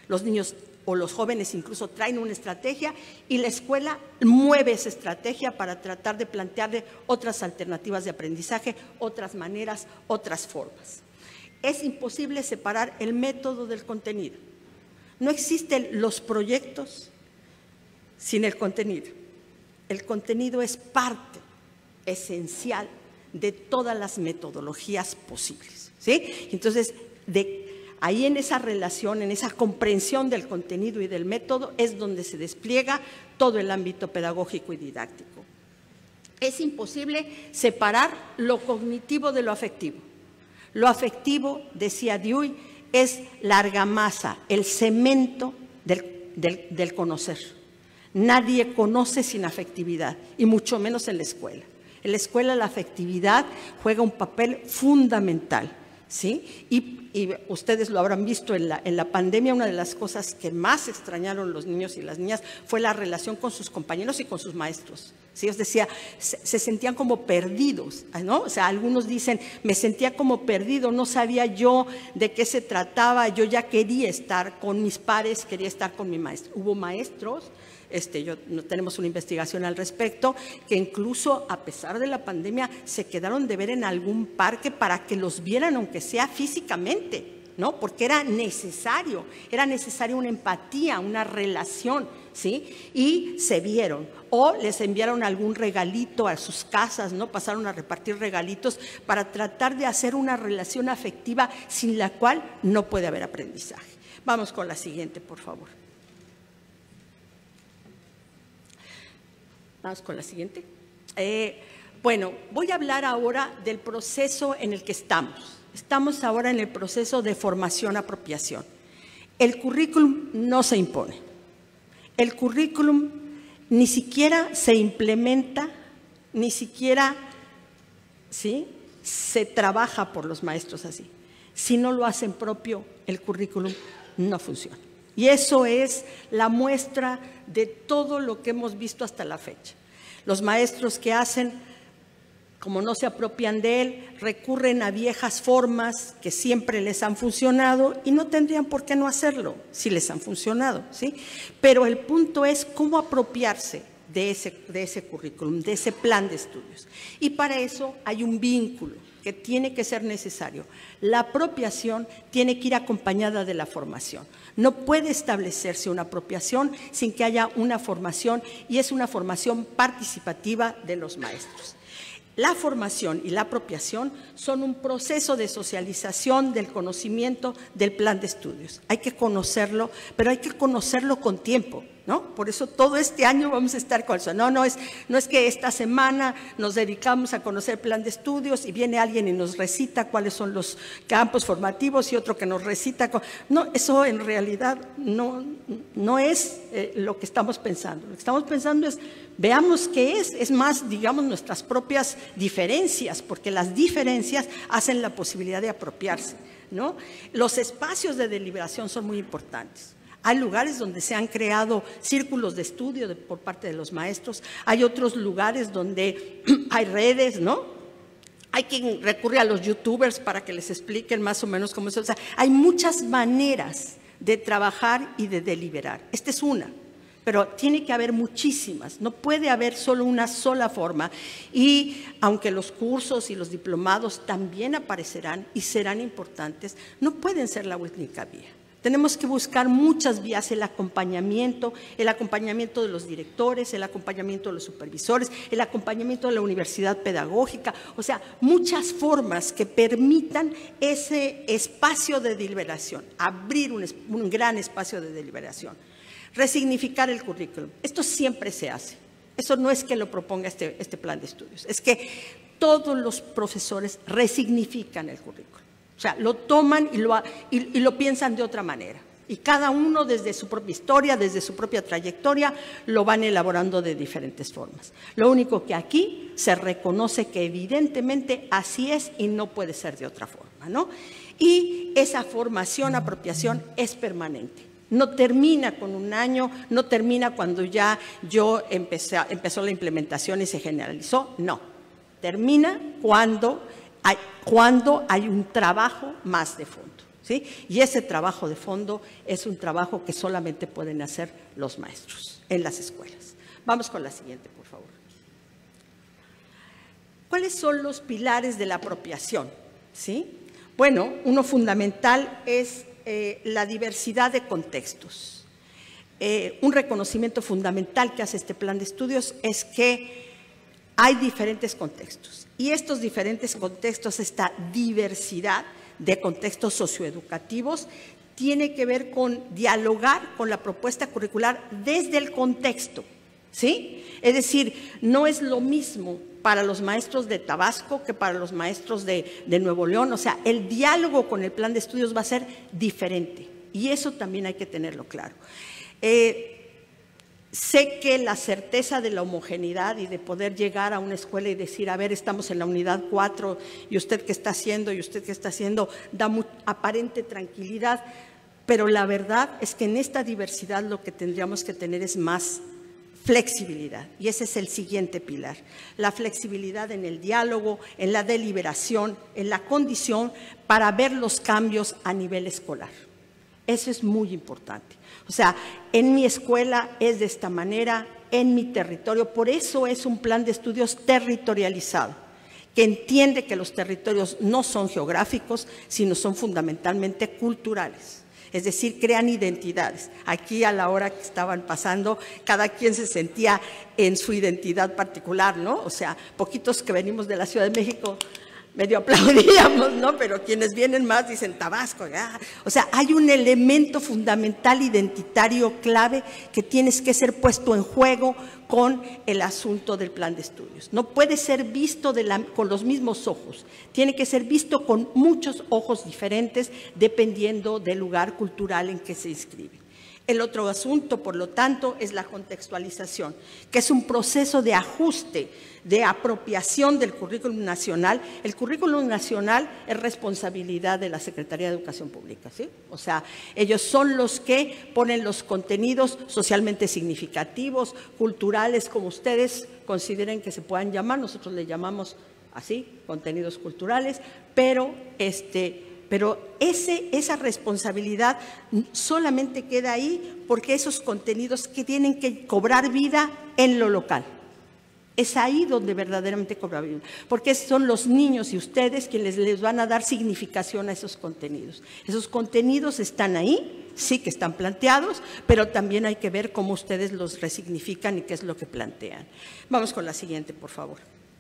Speaker 2: Los niños o los jóvenes incluso traen una estrategia y la escuela mueve esa estrategia para tratar de plantearle otras alternativas de aprendizaje, otras maneras, otras formas. Es imposible separar el método del contenido. No existen los proyectos sin el contenido. El contenido es parte esencial de todas las metodologías posibles, ¿sí? Entonces, de ahí en esa relación, en esa comprensión del contenido y del método es donde se despliega todo el ámbito pedagógico y didáctico. Es imposible separar lo cognitivo de lo afectivo. Lo afectivo, decía Dewey, es la argamasa, el cemento del, del, del conocer. Nadie conoce sin afectividad, y mucho menos en la escuela. En la escuela la afectividad juega un papel fundamental, ¿sí? Y, y ustedes lo habrán visto en la, en la pandemia, una de las cosas que más extrañaron los niños y las niñas fue la relación con sus compañeros y con sus maestros. ¿Sí? Os decía, se, se sentían como perdidos, ¿no? O sea, algunos dicen, me sentía como perdido, no sabía yo de qué se trataba, yo ya quería estar con mis pares, quería estar con mi maestro. Hubo maestros, este, yo, no, tenemos una investigación al respecto, que incluso a pesar de la pandemia se quedaron de ver en algún parque para que los vieran, aunque sea físicamente, ¿no? Porque era necesario, era necesaria una empatía, una relación, ¿sí? Y se vieron, o les enviaron algún regalito a sus casas, ¿no? Pasaron a repartir regalitos para tratar de hacer una relación afectiva sin la cual no puede haber aprendizaje. Vamos con la siguiente, por favor. Vamos con la siguiente. Eh, bueno, voy a hablar ahora del proceso en el que estamos. Estamos ahora en el proceso de formación-apropiación. El currículum no se impone. El currículum ni siquiera se implementa, ni siquiera, ¿sí?, se trabaja por los maestros así. Si no lo hacen propio, el currículum no funciona. Y eso es la muestra de todo lo que hemos visto hasta la fecha. Los maestros que hacen, como no se apropian de él, recurren a viejas formas que siempre les han funcionado y no tendrían por qué no hacerlo si les han funcionado, ¿sí? Pero el punto es cómo apropiarse de ese, de ese currículum, de ese plan de estudios. Y para eso hay un vínculo que tiene que ser necesario. La apropiación tiene que ir acompañada de la formación. No puede establecerse una apropiación sin que haya una formación, y es una formación participativa de los maestros. La formación y la apropiación son un proceso de socialización del conocimiento del plan de estudios. Hay que conocerlo, pero hay que conocerlo con tiempo, ¿no? Por eso todo este año vamos a estar con eso. No, no es, no es que esta semana nos dedicamos a conocer el plan de estudios y viene alguien y nos recita cuáles son los campos formativos y otro que nos recita. No, eso en realidad no, no es eh, lo que estamos pensando. Lo que estamos pensando es, veamos qué es, es más, digamos, nuestras propias diferencias, porque las diferencias hacen la posibilidad de apropiarse, ¿no? Los espacios de deliberación son muy importantes. Hay lugares donde se han creado círculos de estudio de, por parte de los maestros, hay otros lugares donde hay redes, ¿no? Hay quien recurre a los youtubers para que les expliquen más o menos cómo es. O sea, hay muchas maneras de trabajar y de deliberar. Esta es una, pero tiene que haber muchísimas, no puede haber solo una sola forma. Y aunque los cursos y los diplomados también aparecerán y serán importantes, no pueden ser la única vía. Tenemos que buscar muchas vías, el acompañamiento, el acompañamiento de los directores, el acompañamiento de los supervisores, el acompañamiento de la universidad pedagógica, o sea, muchas formas que permitan ese espacio de deliberación, abrir un, un gran espacio de deliberación. Resignificar el currículum, esto siempre se hace, eso no es que lo proponga este, este plan de estudios, es que todos los profesores resignifican el currículum. O sea, lo toman y lo, y, y lo piensan de otra manera. Y cada uno desde su propia historia, desde su propia trayectoria, lo van elaborando de diferentes formas. Lo único que aquí se reconoce que evidentemente así es y no puede ser de otra forma, ¿no? Y esa formación, apropiación es permanente. No termina con un año, no termina cuando ya yo empecé, empezó la implementación y se generalizó, no. Termina cuando... Hay, cuando hay un trabajo más de fondo, ¿sí? Y ese trabajo de fondo es un trabajo que solamente pueden hacer los maestros en las escuelas. Vamos con la siguiente, por favor. ¿Cuáles son los pilares de la apropiación? ¿Sí? Bueno, uno fundamental es eh, la diversidad de contextos. Eh, un reconocimiento fundamental que hace este plan de estudios es que hay diferentes contextos. Y estos diferentes contextos, esta diversidad de contextos socioeducativos, tiene que ver con dialogar con la propuesta curricular desde el contexto, ¿sí? Es decir, no es lo mismo para los maestros de Tabasco que para los maestros de, de Nuevo León. O sea, el diálogo con el plan de estudios va a ser diferente y eso también hay que tenerlo claro. Eh, Sé que la certeza de la homogeneidad y de poder llegar a una escuela y decir, a ver, estamos en la unidad cuatro y usted qué está haciendo y usted qué está haciendo, da muy, aparente tranquilidad, pero la verdad es que en esta diversidad lo que tendríamos que tener es más flexibilidad, y ese es el siguiente pilar, la flexibilidad en el diálogo, en la deliberación, en la condición para ver los cambios a nivel escolar. Eso es muy importante. O sea, en mi escuela es de esta manera, en mi territorio, por eso es un plan de estudios territorializado, que entiende que los territorios no son geográficos, sino son fundamentalmente culturales. Es decir, crean identidades. Aquí a la hora que estaban pasando, cada quien se sentía en su identidad particular, ¿no? O sea, poquitos que venimos de la Ciudad de México medio aplaudíamos, ¿no? Pero quienes vienen más dicen Tabasco, ¿ya? O sea, hay un elemento fundamental identitario clave que tienes que ser puesto en juego con el asunto del plan de estudios. No puede ser visto de la, con los mismos ojos, tiene que ser visto con muchos ojos diferentes dependiendo del lugar cultural en que se inscribe. El otro asunto, por lo tanto, es la contextualización, que es un proceso de ajuste, de apropiación del currículum nacional. El currículum nacional es responsabilidad de la Secretaría de Educación Pública, ¿sí? O sea, ellos son los que ponen los contenidos socialmente significativos, culturales, como ustedes consideren que se puedan llamar. Nosotros le llamamos así, contenidos culturales, pero este... Pero ese, esa responsabilidad solamente queda ahí porque esos contenidos que tienen que cobrar vida en lo local. Es ahí donde verdaderamente cobra vida, porque son los niños y ustedes quienes les van a dar significación a esos contenidos. Esos contenidos están ahí, sí que están planteados, pero también hay que ver cómo ustedes los resignifican y qué es lo que plantean. Vamos con la siguiente, por favor.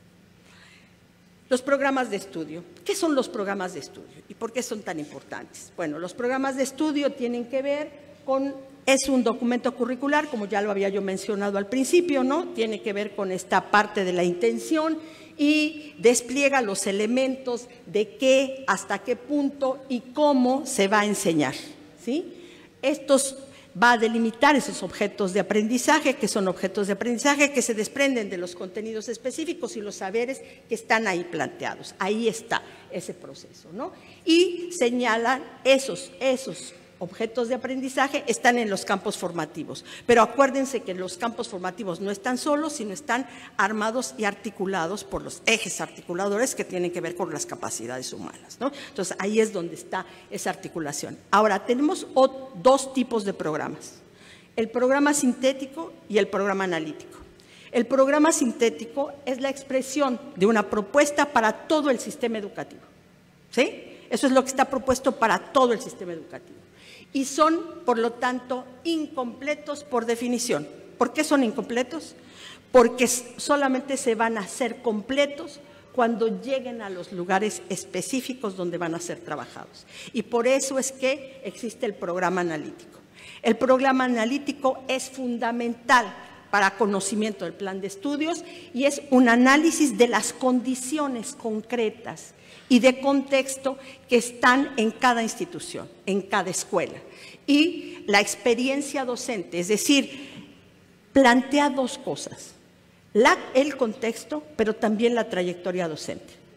Speaker 2: Los programas de estudio. ¿Qué son los programas de estudio y por qué son tan importantes? Bueno, los programas de estudio tienen que ver con, es un documento curricular, como ya lo había yo mencionado al principio, ¿no? Tiene que ver con esta parte de la intención y despliega los elementos de qué, hasta qué punto y cómo se va a enseñar, ¿sí? Estos va a delimitar esos objetos de aprendizaje, que son objetos de aprendizaje que se desprenden de los contenidos específicos y los saberes que están ahí planteados. Ahí está ese proceso, ¿no? Y señalan esos, esos objetos de aprendizaje están en los campos formativos. Pero acuérdense que los campos formativos no están solos, sino están armados y articulados por los ejes articuladores que tienen que ver con las capacidades humanas, ¿no? Entonces, ahí es donde está esa articulación. Ahora, tenemos dos tipos de programas, el programa sintético y el programa analítico. El programa sintético es la expresión de una propuesta para todo el sistema educativo, ¿sí? Eso es lo que está propuesto para todo el sistema educativo. Y son, por lo tanto, incompletos por definición. ¿Por qué son incompletos? Porque solamente se van a hacer completos cuando lleguen a los lugares específicos donde van a ser trabajados. Y por eso es que existe el programa analítico. El programa analítico es fundamental para conocimiento del plan de estudios y es un análisis de las condiciones concretas y de contexto que están en cada institución, en cada escuela. Y la experiencia docente, es decir, plantea dos cosas, la, el contexto, pero también la trayectoria docente.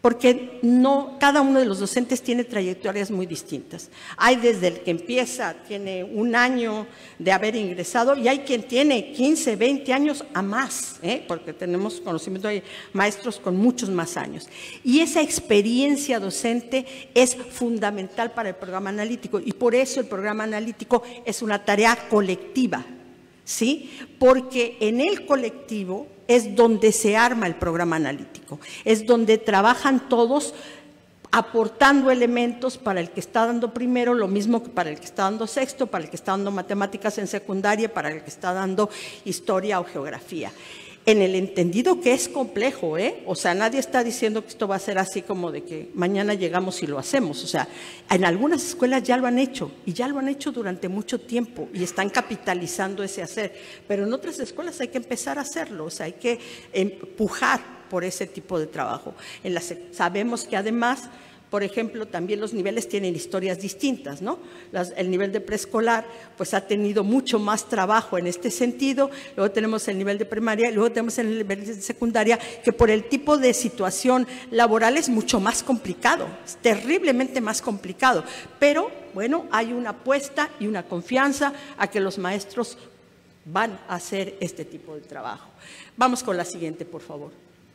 Speaker 2: porque no, cada uno de los docentes tiene trayectorias muy distintas. Hay desde el que empieza, tiene un año de haber ingresado, y hay quien tiene quince, veinte años a más, ¿eh? Porque tenemos conocimiento de maestros con muchos más años. Y esa experiencia docente es fundamental para el programa analítico, y por eso el programa analítico es una tarea colectiva, ¿sí? Porque en el colectivo es donde se arma el programa analítico, es donde trabajan todos aportando elementos para el que está dando primero, lo mismo que para el que está dando sexto, para el que está dando matemáticas en secundaria, para el que está dando historia o geografía. En el entendido que es complejo, ¿eh? O sea, nadie está diciendo que esto va a ser así como de que mañana llegamos y lo hacemos. O sea, en algunas escuelas ya lo han hecho, y ya lo han hecho durante mucho tiempo, y están capitalizando ese hacer. Pero en otras escuelas hay que empezar a hacerlo, o sea, hay que empujar por ese tipo de trabajo. En las, sabemos que además, por ejemplo, también los niveles tienen historias distintas, ¿no? Las, el nivel de preescolar pues ha tenido mucho más trabajo en este sentido, luego tenemos el nivel de primaria, y luego tenemos el nivel de secundaria, que por el tipo de situación laboral es mucho más complicado, es terriblemente más complicado, pero bueno, hay una apuesta y una confianza a que los maestros van a hacer este tipo de trabajo. Vamos con la siguiente, por favor.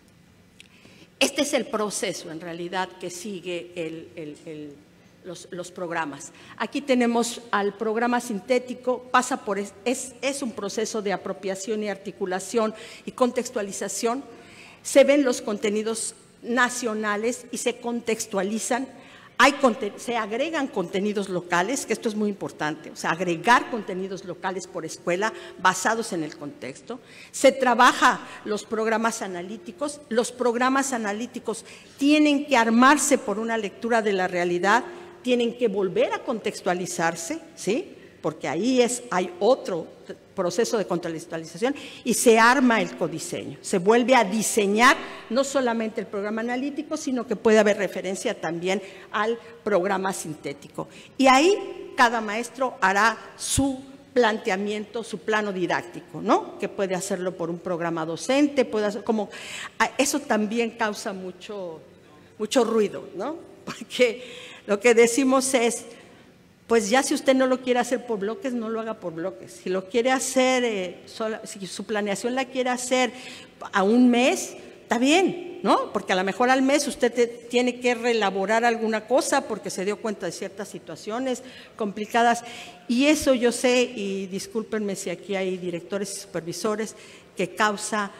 Speaker 2: Este es el proceso, en realidad, que sigue el, el, el, los, los programas. Aquí tenemos al programa sintético, pasa por, es, es un proceso de apropiación y articulación y contextualización. Se ven los contenidos nacionales y se contextualizan. Hay, se agregan contenidos locales, que esto es muy importante, o sea, agregar contenidos locales por escuela basados en el contexto. Se trabaja los programas analíticos. Los programas analíticos tienen que armarse por una lectura de la realidad, tienen que volver a contextualizarse, ¿sí? Porque ahí es, hay otro proceso de contextualización, y se arma el codiseño. Se vuelve a diseñar no solamente el programa analítico, sino que puede haber referencia también al programa sintético. Y ahí cada maestro hará su planteamiento, su plano didáctico, ¿no? Que puede hacerlo por un programa docente, puede hacer como… Eso también causa mucho, mucho ruido, ¿no? Porque lo que decimos es… Pues ya si usted no lo quiere hacer por bloques, no lo haga por bloques. Si lo quiere hacer, eh, sola, si su planeación la quiere hacer a un mes, está bien, ¿no? Porque a lo mejor al mes usted te, tiene que reelaborar alguna cosa porque se dio cuenta de ciertas situaciones complicadas. Y eso yo sé, y discúlpenme si aquí hay directores y supervisores, que causa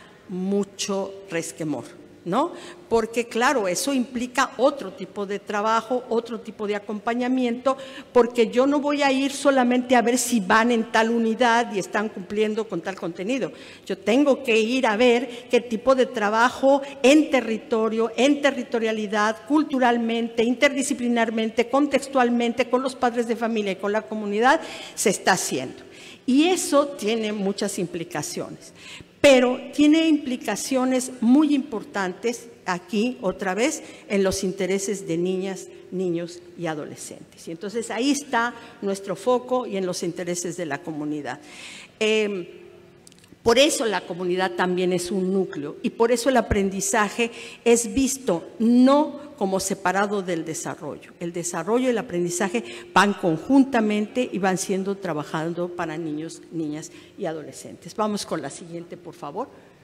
Speaker 2: mucho resquemor, ¿no? Porque claro, eso implica otro tipo de trabajo, otro tipo de acompañamiento, porque yo no voy a ir solamente a ver si van en tal unidad y están cumpliendo con tal contenido. Yo tengo que ir a ver qué tipo de trabajo en territorio, en territorialidad, culturalmente, interdisciplinarmente, contextualmente, con los padres de familia y con la comunidad se está haciendo. Y eso tiene muchas implicaciones. Pero tiene implicaciones muy importantes aquí, otra vez, en los intereses de niñas, niños y adolescentes. Y entonces ahí está nuestro foco y en los intereses de la comunidad. Eh, por eso la comunidad también es un núcleo, y por eso el aprendizaje es visto no como separado del desarrollo. El desarrollo y el aprendizaje van conjuntamente y van siendo trabajando para niños, niñas y adolescentes. Vamos con la siguiente, por favor.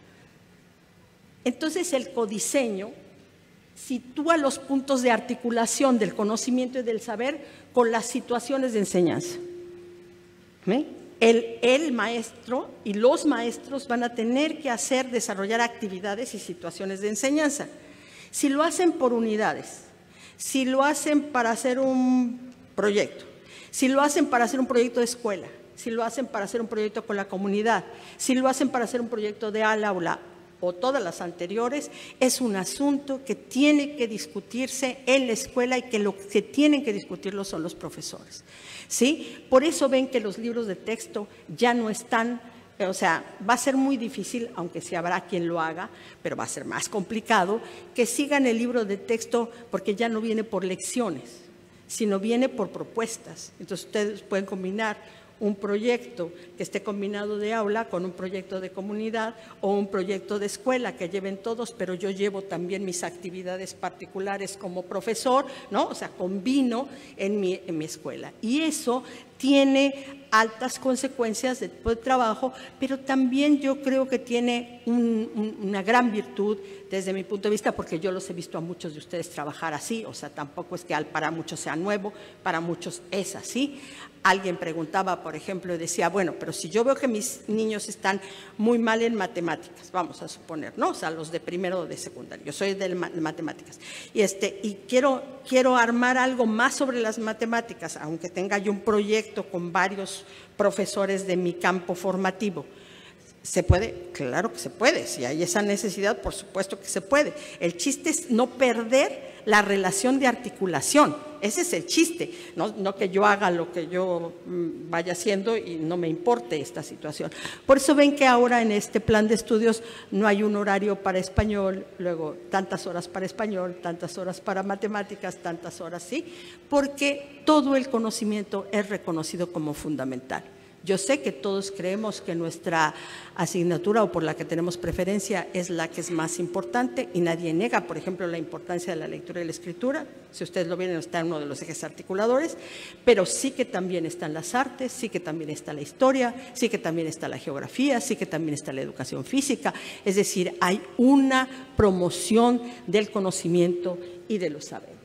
Speaker 2: Entonces, el codiseño sitúa los puntos de articulación del conocimiento y del saber con las situaciones de enseñanza. ¿Ve? El, el maestro y los maestros van a tener que hacer, desarrollar actividades y situaciones de enseñanza. Si lo hacen por unidades, si lo hacen para hacer un proyecto, si lo hacen para hacer un proyecto de escuela, si lo hacen para hacer un proyecto con la comunidad, si lo hacen para hacer un proyecto de al aula o todas las anteriores, es un asunto que tiene que discutirse en la escuela y que lo que tienen que discutirlo son los profesores, ¿sí? Por eso ven que los libros de texto ya no están… O sea, va a ser muy difícil, aunque sí habrá quien lo haga, pero va a ser más complicado, que sigan el libro de texto, porque ya no viene por lecciones, sino viene por propuestas. Entonces ustedes pueden combinar un proyecto que esté combinado de aula con un proyecto de comunidad o un proyecto de escuela que lleven todos, pero yo llevo también mis actividades particulares como profesor, ¿no? O sea, combino en mi, en mi escuela. Y eso tiene altas consecuencias de tipo de trabajo, pero también yo creo que tiene un, un, una gran virtud desde mi punto de vista, porque yo los he visto a muchos de ustedes trabajar así, o sea, tampoco es que para muchos sea nuevo, para muchos es así. Alguien preguntaba, por ejemplo, y decía, bueno, pero si yo veo que mis niños están muy mal en matemáticas, vamos a suponer, ¿no? O sea, los de primero o de secundaria, yo soy de matemáticas, y, este, y quiero, quiero armar algo más sobre las matemáticas, aunque tenga yo un proyecto con varios profesores de mi campo formativo. ¿Se puede? Claro que se puede. Si hay esa necesidad, por supuesto que se puede. El chiste es no perder la relación de articulación. Ese es el chiste. No, no que yo haga lo que yo mmm, vaya haciendo y no me importe esta situación. Por eso ven que ahora en este plan de estudios no hay un horario para español, luego tantas horas para español, tantas horas para matemáticas, tantas horas, ¿sí? Porque todo el conocimiento es reconocido como fundamental. Yo sé que todos creemos que nuestra asignatura o por la que tenemos preferencia es la que es más importante y nadie niega, por ejemplo, la importancia de la lectura y la escritura. Si ustedes lo ven, está en uno de los ejes articuladores, pero sí que también están las artes, sí que también está la historia, sí que también está la geografía, sí que también está la educación física. Es decir, hay una promoción del conocimiento y de los saberes.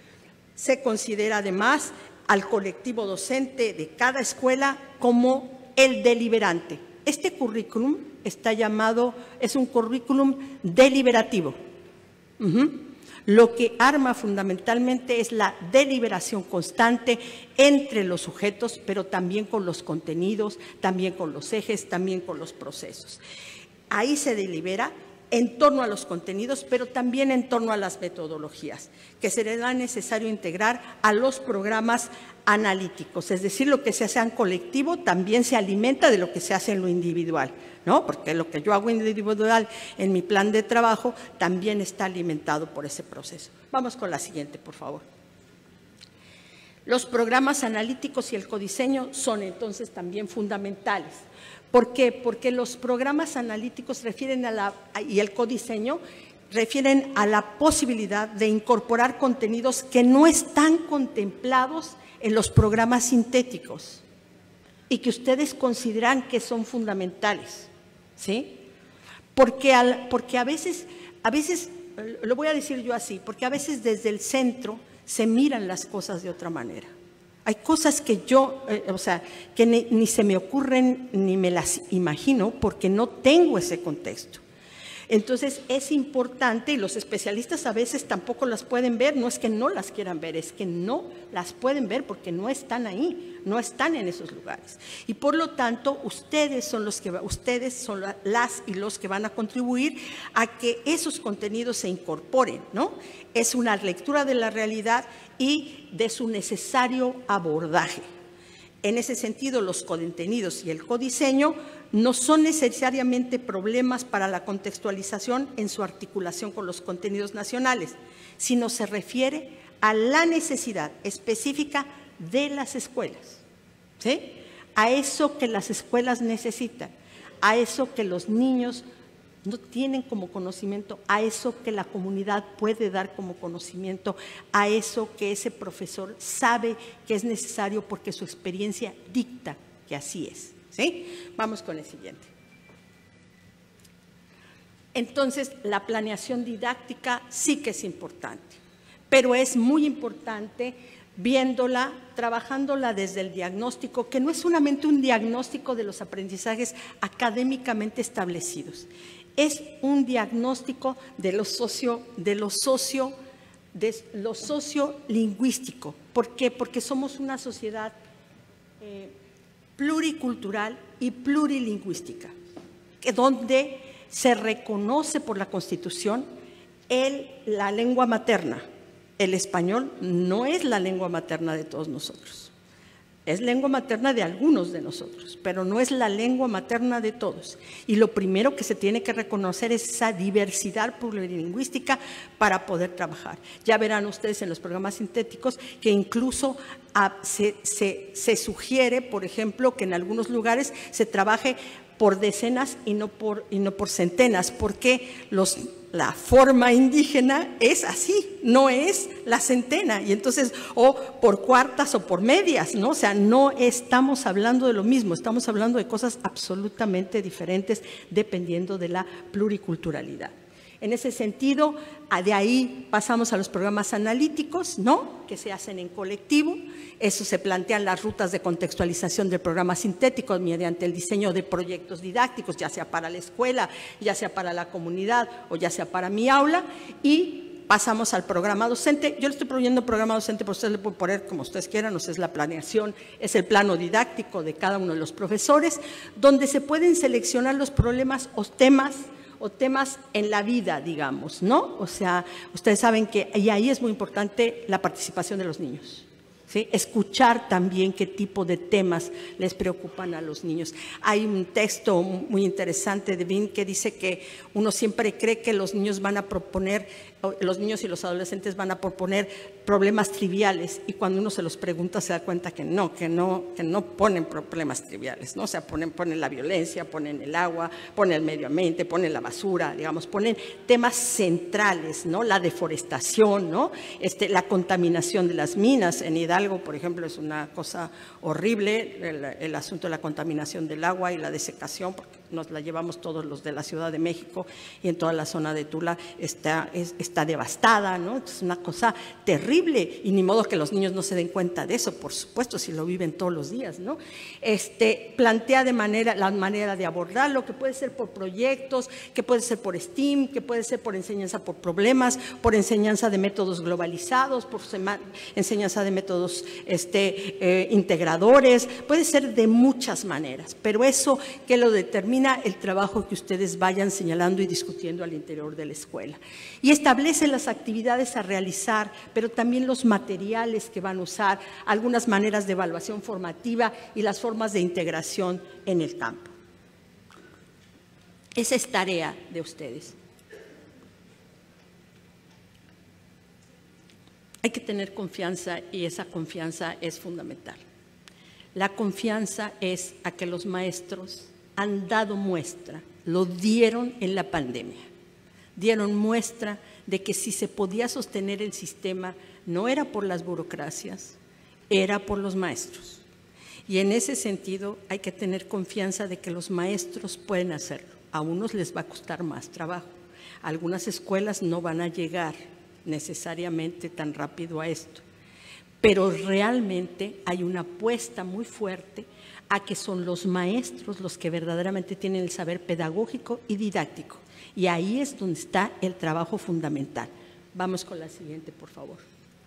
Speaker 2: Se considera además al colectivo docente de cada escuela como el deliberante. Este currículum está llamado, es un currículum deliberativo. Uh-huh. Lo que arma fundamentalmente es la deliberación constante entre los sujetos, pero también con los contenidos, también con los ejes, también con los procesos. Ahí se delibera en torno a los contenidos, pero también en torno a las metodologías, que será necesario integrar a los programas analíticos, es decir, lo que se hace en colectivo también se alimenta de lo que se hace en lo individual, ¿no? Porque lo que yo hago individual en mi plan de trabajo también está alimentado por ese proceso. Vamos con la siguiente, por favor. Los programas analíticos y el codiseño son entonces también fundamentales. ¿Por qué? Porque los programas analíticos refieren a la, y el codiseño refieren a la posibilidad de incorporar contenidos que no están contemplados en los programas sintéticos y que ustedes consideran que son fundamentales, ¿sí? Porque, al, porque a veces, a veces, lo voy a decir yo así, porque a veces desde el centro se miran las cosas de otra manera. Hay cosas que yo, eh, o sea, que ni, ni se me ocurren ni me las imagino porque no tengo ese contexto. Entonces es importante, y los especialistas a veces tampoco las pueden ver, no es que no las quieran ver, es que no las pueden ver porque no están ahí, no están en esos lugares. Y por lo tanto, ustedes son los que, ustedes son las y los que van a contribuir a que esos contenidos se incorporen, ¿no? Es una lectura de la realidad y de su necesario abordaje. En ese sentido, los contenidos y el codiseño no son necesariamente problemas para la contextualización en su articulación con los contenidos nacionales, sino se refiere a la necesidad específica de las escuelas, ¿sí? A eso que las escuelas necesitan, a eso que los niños no tienen como conocimiento, a eso que la comunidad puede dar como conocimiento, a eso que ese profesor sabe que es necesario porque su experiencia dicta que así es, ¿sí? Vamos con el siguiente. Entonces, la planeación didáctica sí que es importante, pero es muy importante viéndola, trabajándola desde el diagnóstico, que no es solamente un diagnóstico de los aprendizajes académicamente establecidos, es un diagnóstico de lo socio, de lo socio, de lo sociolingüístico. ¿Por qué? Porque somos una sociedad eh, pluricultural y plurilingüística, que donde se reconoce por la Constitución el, la lengua materna. El español no es la lengua materna de todos nosotros. Es lengua materna de algunos de nosotros, pero no es la lengua materna de todos. Y lo primero que se tiene que reconocer es esa diversidad plurilingüística para poder trabajar. Ya verán ustedes en los programas sintéticos que incluso a, se, se, se sugiere, por ejemplo, que en algunos lugares se trabaje por decenas y no por, y no por centenas, porque los, la forma indígena es así, no es la centena, y entonces, o por cuartas o por medias, ¿no? O sea, no estamos hablando de lo mismo, estamos hablando de cosas absolutamente diferentes dependiendo de la pluriculturalidad. En ese sentido, de ahí pasamos a los programas analíticos, ¿no?, que se hacen en colectivo. Eso se plantean las rutas de contextualización del programa sintético mediante el diseño de proyectos didácticos, ya sea para la escuela, ya sea para la comunidad o ya sea para mi aula. Y pasamos al programa docente. Yo le estoy poniendo programa docente, pero ustedes le pueden poner como ustedes quieran, o sea, es la planeación, es el plano didáctico de cada uno de los profesores, donde se pueden seleccionar los problemas o temas o temas en la vida, digamos, ¿no? O sea, ustedes saben que y ahí es muy importante la participación de los niños, ¿sí? Escuchar también qué tipo de temas les preocupan a los niños. Hay un texto muy interesante de Vin que dice que uno siempre cree que los niños van a proponer, los niños y los adolescentes van a proponer problemas triviales, y cuando uno se los pregunta se da cuenta que no, que no, que no ponen problemas triviales, ¿no? O sea, ponen, ponen la violencia, ponen el agua, ponen el medio ambiente, ponen la basura, digamos, ponen temas centrales, ¿no? La deforestación, ¿no? Este, la contaminación de las minas. En Hidalgo, por ejemplo, es una cosa horrible el, el asunto de la contaminación del agua y la desecación, porque nos la llevamos todos los de la Ciudad de México, y en toda la zona de Tula está, es, está devastada, ¿no? Es una cosa terrible, y ni modo que los niños no se den cuenta de eso, por supuesto, si lo viven todos los días, ¿no? Este, plantea de manera, la manera de abordarlo, que puede ser por proyectos, que puede ser por STEAM, que puede ser por enseñanza por problemas, por enseñanza de métodos globalizados, por enseñanza de métodos este, eh, integradores, puede ser de muchas maneras, pero eso que lo determina el trabajo que ustedes vayan señalando y discutiendo al interior de la escuela. Y establece las actividades a realizar, pero también los materiales que van a usar, algunas maneras de evaluación formativa y las formas de integración en el campo. Esa es tarea de ustedes. Hay que tener confianza, y esa confianza es fundamental. La confianza es a que los maestros han dado muestra, lo dieron en la pandemia, dieron muestra de que si se podía sostener el sistema no era por las burocracias, era por los maestros. Y en ese sentido hay que tener confianza de que los maestros pueden hacerlo. A unos les va a costar más trabajo, algunas escuelas no van a llegar necesariamente tan rápido a esto, pero realmente hay una apuesta muy fuerte a que son los maestros los que verdaderamente tienen el saber pedagógico y didáctico, y ahí es donde está el trabajo fundamental. Vamos con la siguiente, por favor.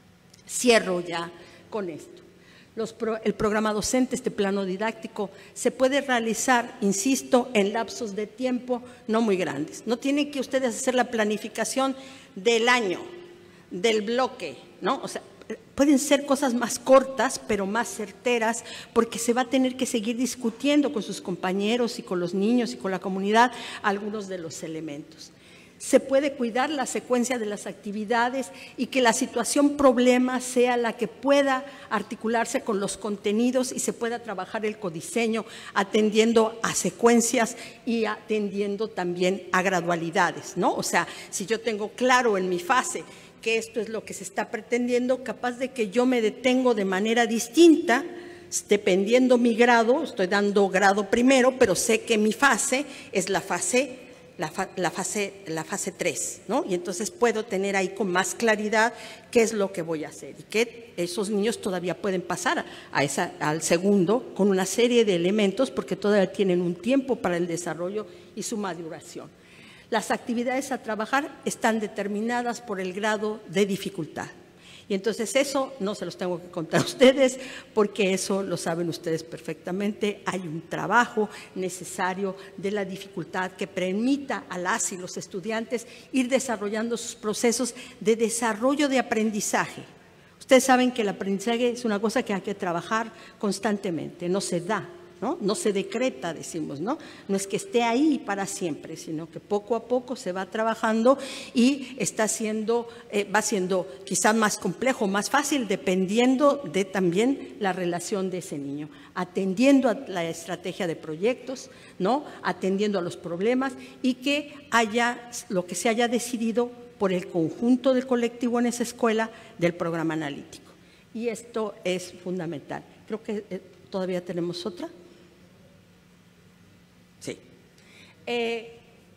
Speaker 2: Cierro ya con esto. Los pro, el programa docente, este plano didáctico, se puede realizar, insisto, en lapsos de tiempo no muy grandes. No tienen que ustedes hacer la planificación del año, del bloque, ¿no? O sea, pueden ser cosas más cortas, pero más certeras, porque se va a tener que seguir discutiendo con sus compañeros y con los niños y con la comunidad algunos de los elementos. Se puede cuidar la secuencia de las actividades y que la situación problema sea la que pueda articularse con los contenidos y se pueda trabajar el codiseño atendiendo a secuencias y atendiendo también a gradualidades, ¿no? O sea, si yo tengo claro en mi fase que esto es lo que se está pretendiendo, capaz de que yo me detengo de manera distinta, dependiendo mi grado, estoy dando grado primero, pero sé que mi fase es la fase, la, fa, la fase, la fase tres, ¿no? Y entonces puedo tener ahí con más claridad qué es lo que voy a hacer y que esos niños todavía pueden pasar a esa, al segundo con una serie de elementos porque todavía tienen un tiempo para el desarrollo y su maduración. Las actividades a trabajar están determinadas por el grado de dificultad. Y entonces eso no se los tengo que contar a ustedes porque eso lo saben ustedes perfectamente. Hay un trabajo necesario de la dificultad que permita a las y los estudiantes ir desarrollando sus procesos de desarrollo de aprendizaje. Ustedes saben que el aprendizaje es una cosa que hay que trabajar constantemente, no se da, ¿no? No se decreta, decimos, ¿no? No es que esté ahí para siempre, sino que poco a poco se va trabajando y está siendo, eh, va siendo quizás más complejo, más fácil, dependiendo de también la relación de ese niño, atendiendo a la estrategia de proyectos, ¿no? Atendiendo a los problemas y que haya lo que se haya decidido por el conjunto del colectivo en esa escuela del programa analítico. Y esto es fundamental. Creo que eh, todavía tenemos otra. Sí. Eh,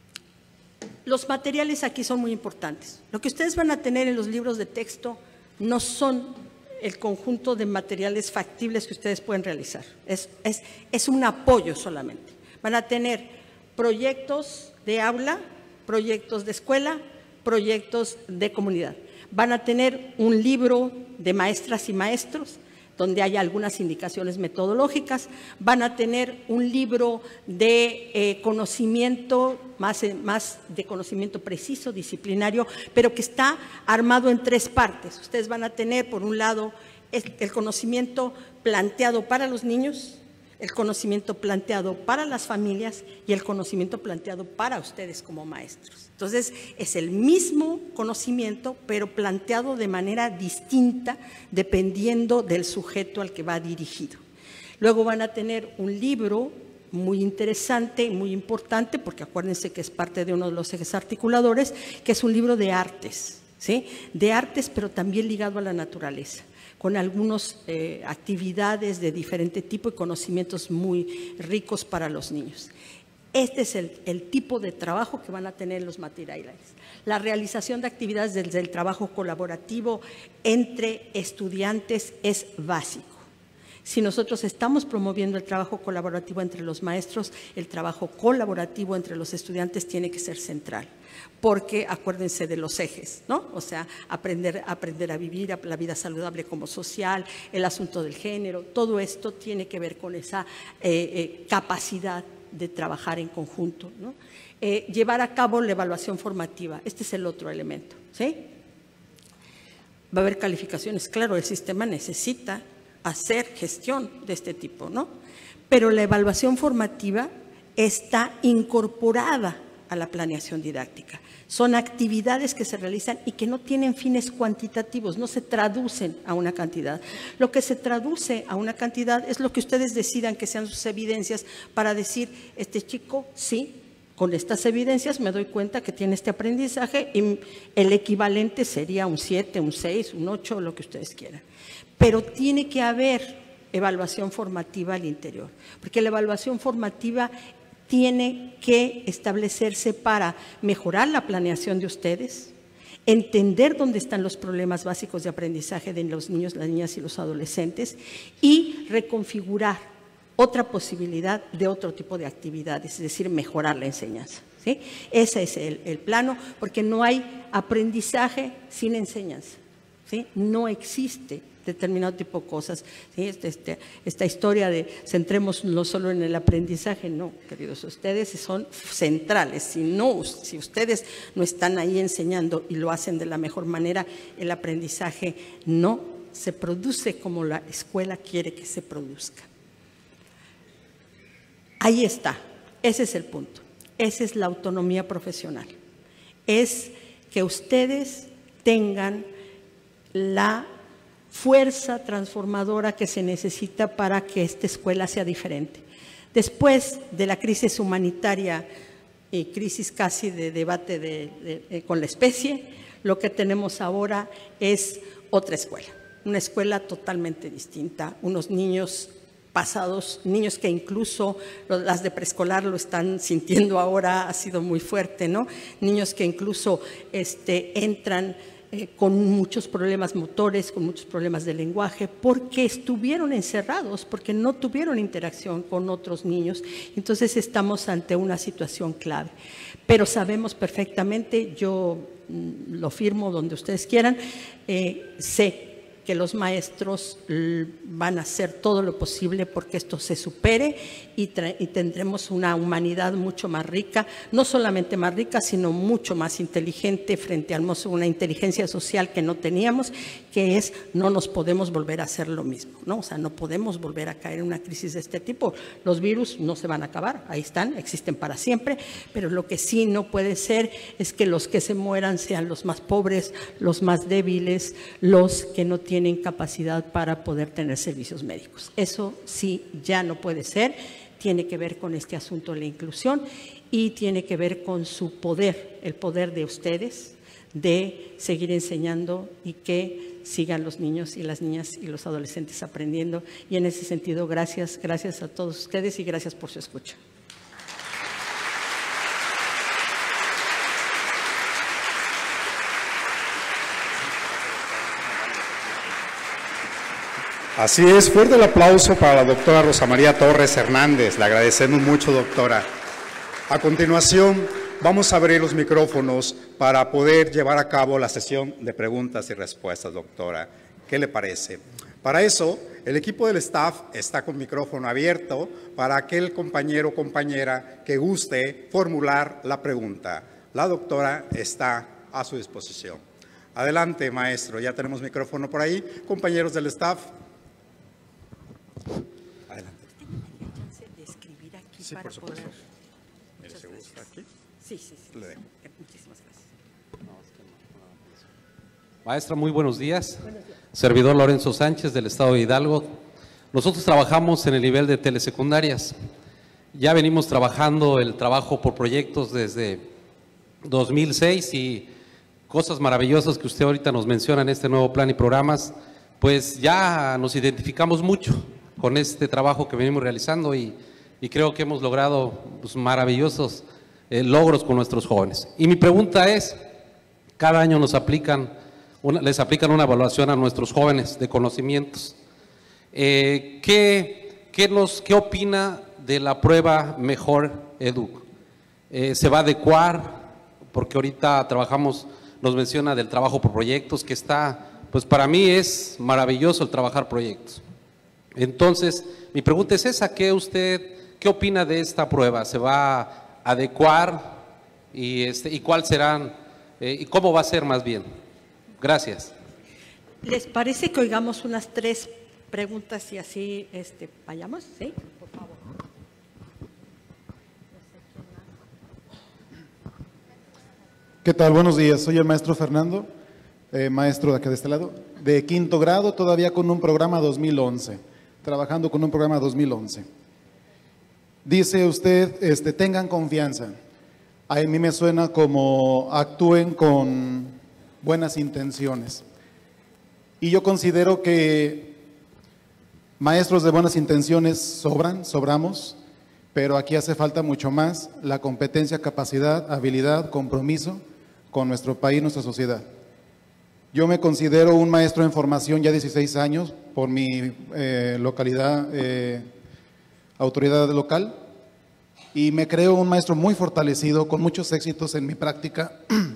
Speaker 2: los materiales aquí son muy importantes. Lo que ustedes van a tener en los libros de texto no son el conjunto de materiales factibles que ustedes pueden realizar. Es, es, es un apoyo solamente. Van a tener proyectos de aula, proyectos de escuela, proyectos de comunidad. Van a tener un libro de maestras y maestros, donde hay algunas indicaciones metodológicas, van a tener un libro de eh, conocimiento, más, más de conocimiento preciso, disciplinario, pero que está armado en tres partes. Ustedes van a tener, por un lado, el conocimiento planteado para los niños, el conocimiento planteado para las familias y el conocimiento planteado para ustedes como maestros. Entonces, es el mismo conocimiento, pero planteado de manera distinta dependiendo del sujeto al que va dirigido. Luego van a tener un libro muy interesante y muy importante, porque acuérdense que es parte de uno de los ejes articuladores, que es un libro de artes, ¿sí? De artes, pero también ligado a la naturaleza, con algunas eh, actividades de diferente tipo y conocimientos muy ricos para los niños. Este es el, el tipo de trabajo que van a tener los materiales. La realización de actividades desde el trabajo colaborativo entre estudiantes es básico. Si nosotros estamos promoviendo el trabajo colaborativo entre los maestros, el trabajo colaborativo entre los estudiantes tiene que ser central, porque acuérdense de los ejes, ¿no? O sea, aprender, aprender a vivir la vida saludable como social, el asunto del género, todo esto tiene que ver con esa eh, eh, capacidad de trabajar en conjunto, ¿no? Eh, llevar a cabo la evaluación formativa, este es el otro elemento, ¿sí? Va a haber calificaciones, claro, el sistema necesita hacer gestión de este tipo, ¿no? Pero la evaluación formativa está incorporada a la planeación didáctica. Son actividades que se realizan y que no tienen fines cuantitativos, no se traducen a una cantidad. Lo que se traduce a una cantidad es lo que ustedes decidan que sean sus evidencias para decir, este chico, sí, con estas evidencias me doy cuenta que tiene este aprendizaje y el equivalente sería un siete, un seis, un ocho, lo que ustedes quieran. Pero tiene que haber evaluación formativa al interior, porque la evaluación formativa tiene que establecerse para mejorar la planeación de ustedes, entender dónde están los problemas básicos de aprendizaje de los niños, las niñas y los adolescentes y reconfigurar otra posibilidad de otro tipo de actividades, es decir, mejorar la enseñanza, ¿sí? Ese es el, el plano, porque no hay aprendizaje sin enseñanza, ¿sí? No existe determinado tipo de cosas, ¿sí? este, este, esta historia de centremos no solo en el aprendizaje, no, queridos, ustedes son centrales, si, no, si ustedes no están ahí enseñando y lo hacen de la mejor manera, el aprendizaje no se produce como la escuela quiere que se produzca. Ahí está, ese es el punto, esa es la autonomía profesional, es que ustedes tengan la fuerza transformadora que se necesita para que esta escuela sea diferente. Después de la crisis humanitaria y crisis casi de debate de, de, de, con la especie, lo que tenemos ahora es otra escuela, una escuela totalmente distinta, unos niños pasados, niños que incluso las de preescolar lo están sintiendo ahora, ha sido muy fuerte, ¿no? Niños que incluso este, entran Eh, con muchos problemas motores, con muchos problemas de lenguaje, porque estuvieron encerrados, porque no tuvieron interacción con otros niños. Entonces estamos ante una situación clave. Pero sabemos perfectamente, yo mm, lo firmo donde ustedes quieran, eh, sé que los maestros van a hacer todo lo posible porque esto se supere y, y tendremos una humanidad mucho más rica, no solamente más rica, sino mucho más inteligente frente al una inteligencia social que no teníamos, que es no nos podemos volver a hacer lo mismo, ¿no? O sea, no podemos volver a caer en una crisis de este tipo. Los virus no se van a acabar, ahí están, existen para siempre, pero lo que sí no puede ser es que los que se mueran sean los más pobres, los más débiles, los que no tienen capacidad para poder tener servicios médicos. Eso sí ya no puede ser, tiene que ver con este asunto de la inclusión y tiene que ver con su poder, el poder de ustedes, de seguir enseñando y que sigan los niños y las niñas y los adolescentes aprendiendo. Y en ese sentido, gracias, gracias a todos ustedes y gracias por su escucha.
Speaker 1: Así es, fuerte el aplauso para la doctora Rosa María Torres Hernández. Le agradecemos mucho, doctora. A continuación, vamos a abrir los micrófonos para poder llevar a cabo la sesión de preguntas y respuestas, doctora. ¿Qué le parece? Para eso, el equipo del staff está con micrófono abierto para aquel compañero o compañera que guste formular la pregunta. La doctora está a su disposición. Adelante, maestro. Ya tenemos micrófono por ahí. Compañeros del staff. Adelante. Sí, por supuesto. ¿Se gusta aquí?
Speaker 2: Sí, sí, sí.
Speaker 1: Le dejo.
Speaker 2: Muchísimas gracias.
Speaker 3: Maestra, muy buenos días. Buenos días. Servidor Lorenzo Sánchez, del Estado de Hidalgo. Nosotros trabajamos en el nivel de telesecundarias. Ya venimos trabajando el trabajo por proyectos desde dos mil seis y cosas maravillosas que usted ahorita nos menciona en este nuevo plan y programas, pues ya nos identificamos mucho con este trabajo que venimos realizando y, y creo que hemos logrado pues, maravillosos eh, logros con nuestros jóvenes. Y mi pregunta es, cada año nos aplican, una, les aplican una evaluación a nuestros jóvenes de conocimientos. Eh, ¿qué, qué, nos, ¿Qué opina de la prueba Mejor Edu? Eh, ¿Se va a adecuar? Porque ahorita trabajamos, nos menciona del trabajo por proyectos, que está, pues para mí es maravilloso el trabajar proyectos. Entonces, mi pregunta es esa, ¿qué usted, qué opina de esta prueba? ¿Se va a adecuar? ¿Y, este, y cuál serán, eh, y cómo va a ser más bien? Gracias.
Speaker 2: ¿Les parece que oigamos unas tres preguntas y así este, vayamos? ¿Sí? Por favor.
Speaker 4: ¿Qué tal? Buenos días. Soy el maestro Fernando, eh, maestro de acá de este lado, de quinto grado, todavía con un programa dos mil once, trabajando con un programa dos mil once. Dice usted, este, tengan confianza. A mí me suena como actúen con buenas intenciones. Y yo considero que maestros de buenas intenciones sobran, sobramos, pero aquí hace falta mucho más, la competencia, capacidad, habilidad, compromiso con nuestro país, nuestra sociedad. Yo me considero un maestro en formación ya dieciséis años por mi eh, localidad, eh, autoridad local, y me creo un maestro muy fortalecido, con muchos éxitos en mi práctica,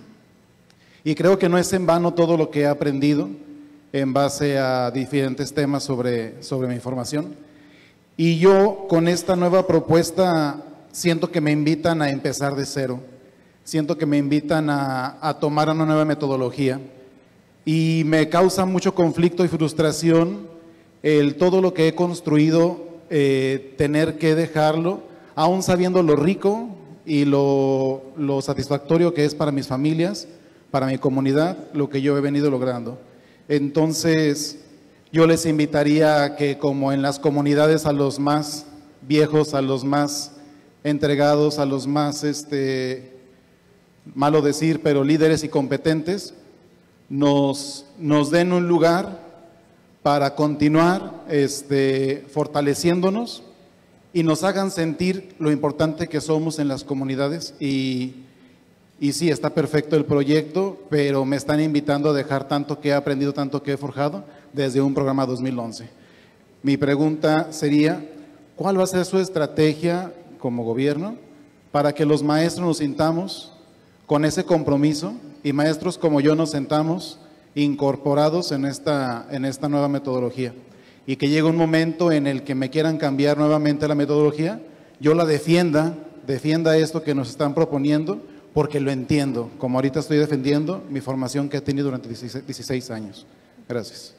Speaker 4: y creo que no es en vano todo lo que he aprendido en base a diferentes temas sobre, sobre mi formación. Y yo con esta nueva propuesta siento que me invitan a empezar de cero, siento que me invitan a, a tomar una nueva metodología y me causa mucho conflicto y frustración el todo lo que he construido, eh, tener que dejarlo, aún sabiendo lo rico y lo, lo satisfactorio que es para mis familias, para mi comunidad, lo que yo he venido logrando. Entonces, yo les invitaría a que, como en las comunidades, a los más viejos, a los más entregados, a los más, este, malo decir, pero líderes y competentes, nos, nos den un lugar para continuar este, fortaleciéndonos y nos hagan sentir lo importante que somos en las comunidades. Y, y sí, está perfecto el proyecto, pero me están invitando a dejar tanto que he aprendido, tanto que he forjado desde un programa dos mil once. Mi pregunta sería, ¿cuál va a ser su estrategia como gobierno para que los maestros nos sintamos con ese compromiso y maestros como yo nos sentamos incorporados en esta, en esta nueva metodología. Y que llegue un momento en el que me quieran cambiar nuevamente la metodología, yo la defienda, defienda esto que nos están proponiendo, porque lo entiendo, como ahorita estoy defendiendo mi formación que he tenido durante dieciséis años. Gracias.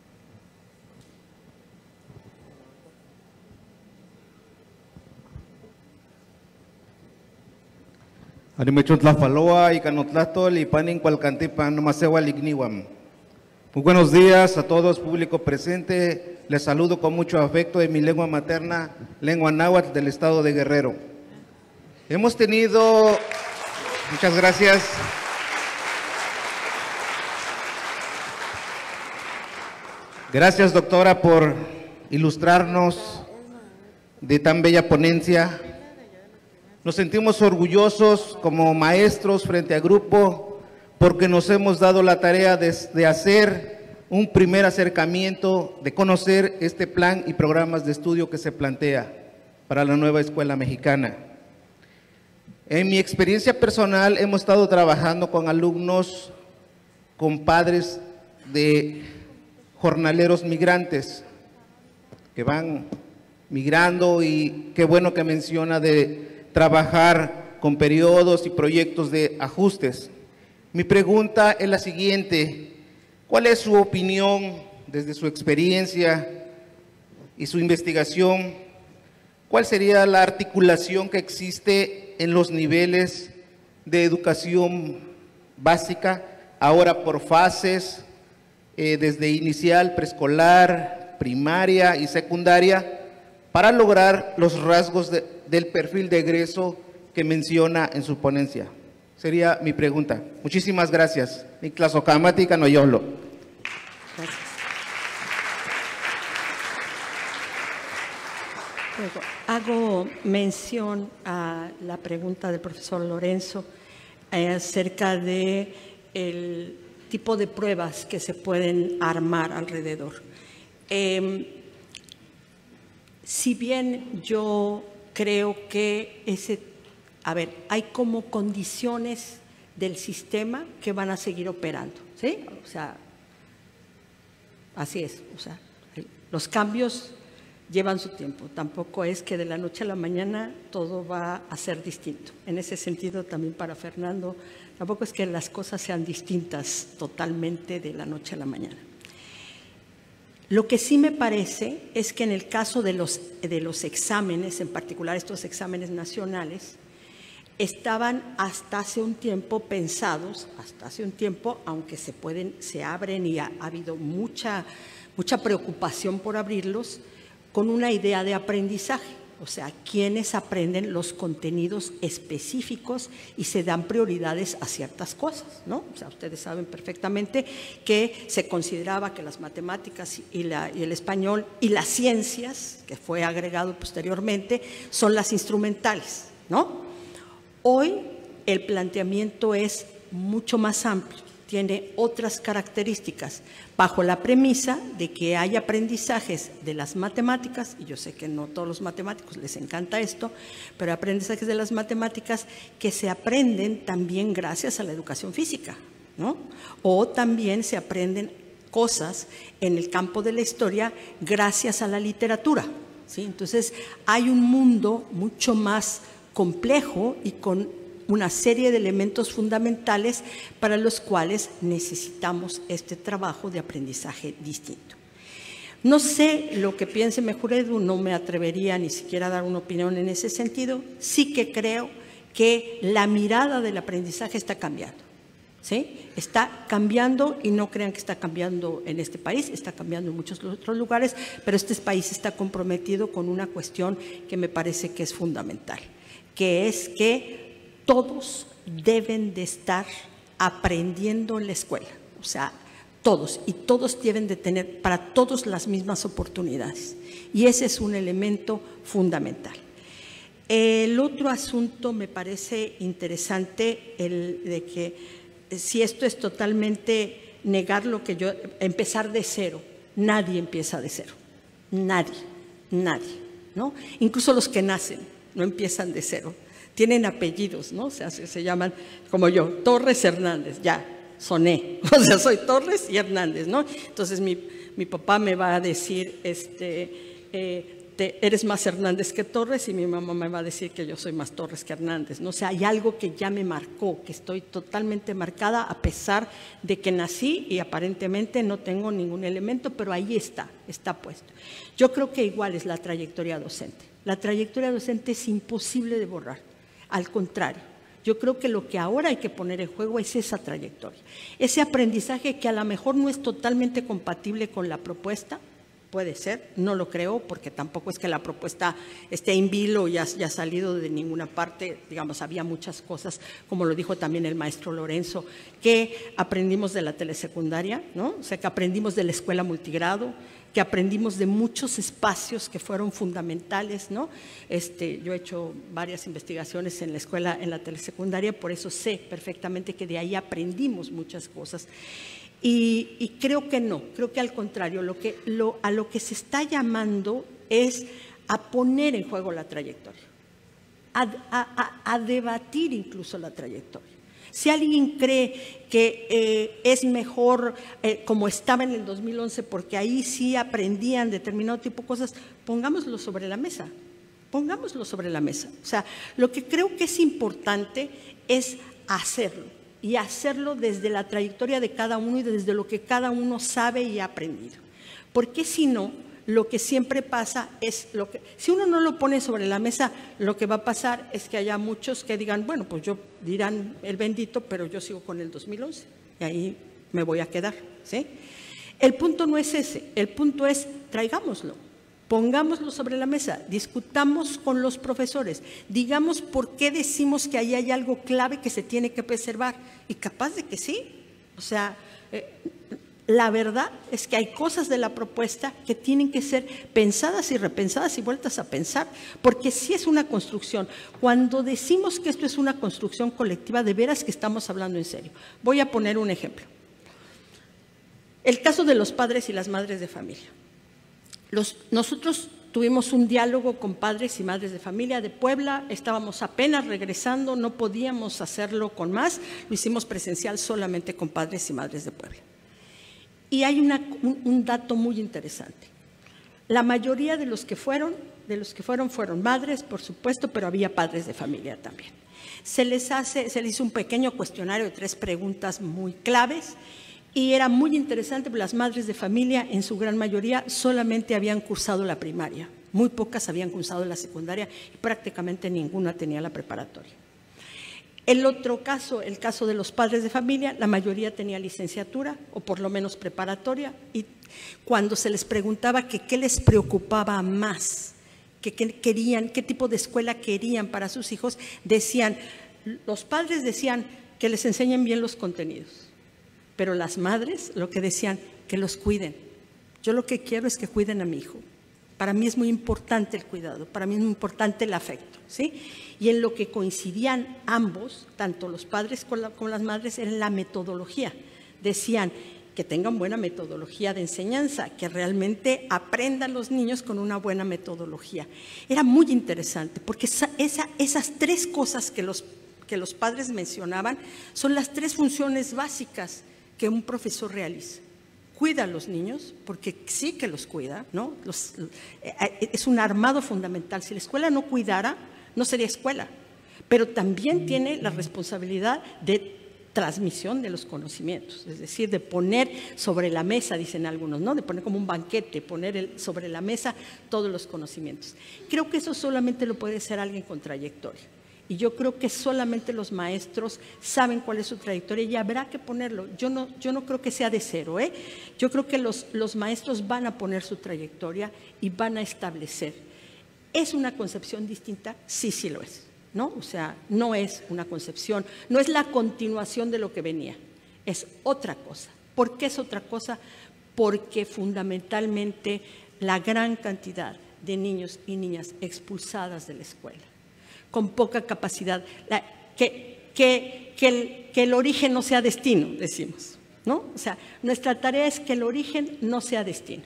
Speaker 5: Muy buenos días a todos, público presente. Les saludo con mucho afecto en mi lengua materna, lengua náhuatl del estado de Guerrero. Hemos tenido, muchas gracias. Gracias, doctora, por ilustrarnos de tan bella ponencia. Nos sentimos orgullosos como maestros frente al grupo porque nos hemos dado la tarea de, de hacer un primer acercamiento, de conocer este plan y programas de estudio que se plantea para la nueva escuela mexicana. En mi experiencia personal hemos estado trabajando con alumnos, con padres de jornaleros migrantes que van migrando, y qué bueno que menciona de trabajar con periodos y proyectos de ajustes. Mi pregunta es la siguiente: ¿cuál es su opinión desde su experiencia y su investigación? ¿Cuál sería la articulación que existe en los niveles de educación básica, ahora por fases, eh, desde inicial, preescolar, primaria y secundaria, para lograr los rasgos de, del perfil de egreso que menciona en su ponencia? Sería mi pregunta. Muchísimas gracias. Niklas Okamati, Canoyolo.
Speaker 2: Gracias. Luego, hago mención a la pregunta del profesor Lorenzo eh, acerca de el tipo de pruebas que se pueden armar alrededor. Eh, si bien yo creo que ese, a ver, hay como condiciones del sistema que van a seguir operando, ¿sí? O sea, así es, o sea, los cambios llevan su tiempo. Tampoco es que de la noche a la mañana todo va a ser distinto. En ese sentido, también para Fernando, tampoco es que las cosas sean distintas totalmente de la noche a la mañana. Lo que sí me parece es que en el caso de los, de los exámenes, en particular estos exámenes nacionales, estaban hasta hace un tiempo pensados, hasta hace un tiempo, aunque se pueden, se abren y ha, ha habido mucha, mucha preocupación por abrirlos, con una idea de aprendizaje, o sea, quienes aprenden los contenidos específicos y se dan prioridades a ciertas cosas, ¿no? O sea, ustedes saben perfectamente que se consideraba que las matemáticas y, la, y el español y las ciencias, que fue agregado posteriormente, son las instrumentales, ¿no? Hoy el planteamiento es mucho más amplio, tiene otras características, bajo la premisa de que hay aprendizajes de las matemáticas, y yo sé que no todos los matemáticos les encanta esto, pero aprendizajes de las matemáticas que se aprenden también gracias a la educación física, ¿no? O también se aprenden cosas en el campo de la historia gracias a la literatura, ¿sí? Entonces, hay un mundo mucho más complejo y con una serie de elementos fundamentales para los cuales necesitamos este trabajo de aprendizaje distinto. No sé lo que piense mejor Edu, no me atrevería ni siquiera a dar una opinión en ese sentido. Sí que creo que la mirada del aprendizaje está cambiando, ¿sí? Está cambiando, y no crean que está cambiando en este país, está cambiando en muchos otros lugares, pero este país está comprometido con una cuestión que me parece que es fundamental, que es que todos deben de estar aprendiendo en la escuela, o sea, todos, y todos deben de tener para todos las mismas oportunidades, y ese es un elemento fundamental. El otro asunto me parece interesante, el de que si esto es totalmente negar lo que yo, empezar de cero, nadie empieza de cero, nadie, nadie, ¿no? Incluso los que nacen no empiezan de cero. Tienen apellidos, ¿no? O sea, se, se llaman, como yo, Torres Hernández, ya, soné, o sea, soy Torres y Hernández, ¿no? Entonces mi, mi papá me va a decir, este, eh, te, eres más Hernández que Torres, y mi mamá me va a decir que yo soy más Torres que Hernández, ¿no? O sea, hay algo que ya me marcó, que estoy totalmente marcada a pesar de que nací y aparentemente no tengo ningún elemento, pero ahí está, está puesto. Yo creo que igual es la trayectoria docente. La trayectoria docente es imposible de borrar, al contrario. Yo creo que lo que ahora hay que poner en juego es esa trayectoria, ese aprendizaje que a lo mejor no es totalmente compatible con la propuesta, puede ser, no lo creo, porque tampoco es que la propuesta esté en vilo y haya salido de ninguna parte, digamos, había muchas cosas, como lo dijo también el maestro Lorenzo, que aprendimos de la telesecundaria, ¿no? O sea, que aprendimos de la escuela multigrado, que aprendimos de muchos espacios que fueron fundamentales, ¿no? Este, yo he hecho varias investigaciones en la escuela, en la telesecundaria, por eso sé perfectamente que de ahí aprendimos muchas cosas. Y, y creo que no, creo que al contrario, lo que, lo, a lo que se está llamando es a poner en juego la trayectoria, a, a, a, a debatir incluso la trayectoria. Si alguien cree que eh, es mejor eh, como estaba en el dos mil once, porque ahí sí aprendían determinado tipo de cosas, pongámoslo sobre la mesa, pongámoslo sobre la mesa. O sea, lo que creo que es importante es hacerlo, y hacerlo desde la trayectoria de cada uno y desde lo que cada uno sabe y ha aprendido. Porque si no, lo que siempre pasa es, lo que, si uno no lo pone sobre la mesa, lo que va a pasar es que haya muchos que digan, bueno, pues yo dirán el bendito, pero yo sigo con el dos mil once y ahí me voy a quedar, ¿sí? El punto no es ese, el punto es traigámoslo, pongámoslo sobre la mesa, discutamos con los profesores, digamos por qué decimos que ahí hay algo clave que se tiene que preservar, y capaz de que sí, o sea… Eh, La verdad es que hay cosas de la propuesta que tienen que ser pensadas y repensadas y vueltas a pensar, porque sí es una construcción. Cuando decimos que esto es una construcción colectiva, de veras que estamos hablando en serio. Voy a poner un ejemplo. El caso de los padres y las madres de familia. Los, nosotros tuvimos un diálogo con padres y madres de familia de Puebla, estábamos apenas regresando, no podíamos hacerlo con más, lo hicimos presencial solamente con padres y madres de Puebla. Y hay una, un, un dato muy interesante. La mayoría de los que fueron, de los que fueron, fueron madres, por supuesto, pero había padres de familia también. Se les hace, se les hizo un pequeño cuestionario de tres preguntas muy claves y era muy interesante, porque las madres de familia, en su gran mayoría, solamente habían cursado la primaria. Muy pocas habían cursado la secundaria y prácticamente ninguna tenía la preparatoria. El otro caso, el caso de los padres de familia, la mayoría tenía licenciatura o por lo menos preparatoria, y cuando se les preguntaba que qué les preocupaba más, que qué querían, qué tipo de escuela querían para sus hijos, decían, los padres decían que les enseñen bien los contenidos, pero las madres lo que decían, que los cuiden. Yo lo que quiero es que cuiden a mi hijo. Para mí es muy importante el cuidado, para mí es muy importante el afecto, ¿sí? Y en lo que coincidían ambos, tanto los padres como las madres, era en la metodología. Decían que tengan buena metodología de enseñanza, que realmente aprendan los niños con una buena metodología. Era muy interesante, porque esa, esa, esas tres cosas que los, que los padres mencionaban son las tres funciones básicas que un profesor realiza. Cuida a los niños, porque sí que los cuida, ¿no? Los, eh, es un armado fundamental. Si la escuela no cuidara, no sería escuela, pero también tiene la responsabilidad de transmisión de los conocimientos, es decir, de poner sobre la mesa, dicen algunos, ¿no? De poner como un banquete, poner el, sobre la mesa todos los conocimientos. Creo que eso solamente lo puede hacer alguien con trayectoria. Y yo creo que solamente los maestros saben cuál es su trayectoria y habrá que ponerlo. Yo no, yo no creo que sea de cero, ¿eh? Yo creo que los, los maestros van a poner su trayectoria y van a establecer. ¿Es una concepción distinta? Sí, sí lo es, ¿no? O sea, no es una concepción, no es la continuación de lo que venía, es otra cosa. ¿Por qué es otra cosa? Porque fundamentalmente la gran cantidad de niños y niñas expulsadas de la escuela, con poca capacidad, la, que, que, que, el, que el origen no sea destino, decimos, ¿no? O sea, nuestra tarea es que el origen no sea destino,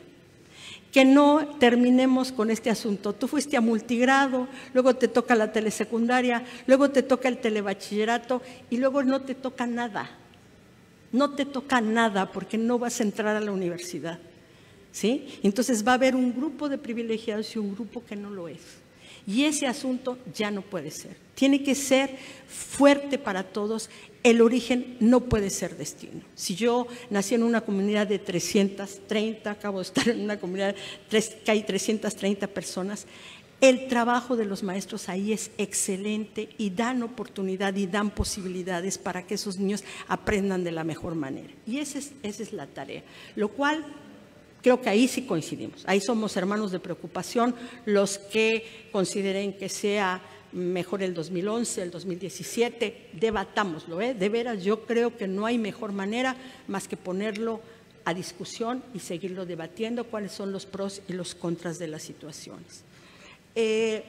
Speaker 2: que no terminemos con este asunto. Tú fuiste a multigrado, luego te toca la telesecundaria, luego te toca el telebachillerato y luego no te toca nada. no te toca nada porque no vas a entrar a la universidad, ¿sí? Entonces va a haber un grupo de privilegiados y un grupo que no lo es. Y ese asunto ya no puede ser. Tiene que ser fuerte para todos. El origen no puede ser destino. Si yo nací en una comunidad de trescientas treinta, acabo de estar en una comunidad que hay trescientas treinta personas, el trabajo de los maestros ahí es excelente y dan oportunidad y dan posibilidades para que esos niños aprendan de la mejor manera. Y esa es, esa es la tarea, lo cual creo que ahí sí coincidimos. Ahí somos hermanos de preocupación los que consideren que sea mejor el dos mil once, el dos mil diecisiete, debatámoslo, ¿eh? De veras, yo creo que no hay mejor manera más que ponerlo a discusión y seguirlo debatiendo cuáles son los pros y los contras de las situaciones. Eh,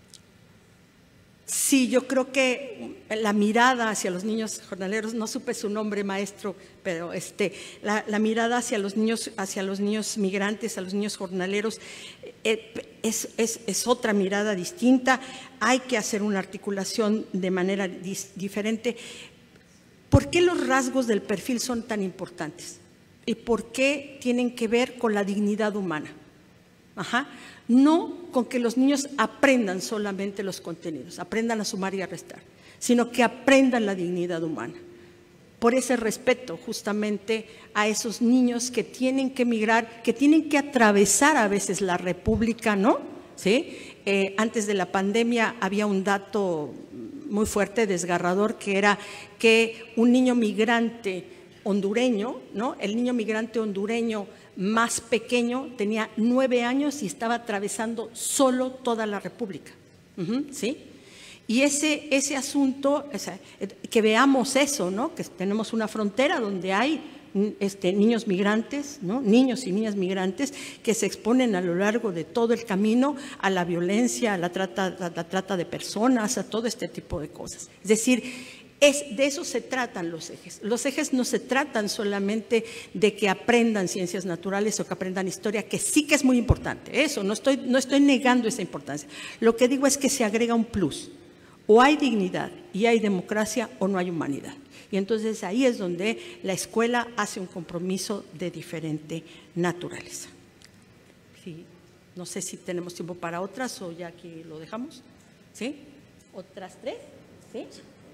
Speaker 2: sí, yo creo que la mirada hacia los niños jornaleros, no supe su nombre, maestro, pero este, la, la mirada hacia los niños, hacia los niños migrantes, a los niños jornaleros, eh, es, es, es otra mirada distinta. Hay que hacer una articulación de manera dis, diferente. ¿Por qué los rasgos del perfil son tan importantes? ¿Y por qué tienen que ver con la dignidad humana? Ajá. No con que los niños aprendan solamente los contenidos, aprendan a sumar y a restar, sino que aprendan la dignidad humana. Por ese respeto justamente a esos niños que tienen que migrar, que tienen que atravesar a veces la República, ¿no? ¿Sí? Eh, antes de la pandemia había un dato muy fuerte, desgarrador, que era que un niño migrante hondureño, ¿no? El niño migrante hondureño más pequeño tenía nueve años y estaba atravesando solo toda la República, uh-huh, ¿sí? Y ese, ese asunto, o sea, que veamos eso, ¿no? Que tenemos una frontera donde hay este, niños migrantes, ¿no? Niños y niñas migrantes que se exponen a lo largo de todo el camino a la violencia, a la trata, a la trata de personas, a todo este tipo de cosas. Es decir, Es, de eso se tratan los ejes. Los ejes no se tratan solamente de que aprendan ciencias naturales o que aprendan historia, que sí que es muy importante. Eso, no estoy, no estoy negando esa importancia. Lo que digo es que se agrega un plus. O hay dignidad y hay democracia o no hay humanidad. Y entonces ahí es donde la escuela hace un compromiso de diferente naturaleza. Sí, no sé si tenemos tiempo para otras o ya aquí lo dejamos. ¿Sí? ¿Otras tres? ¿Sí?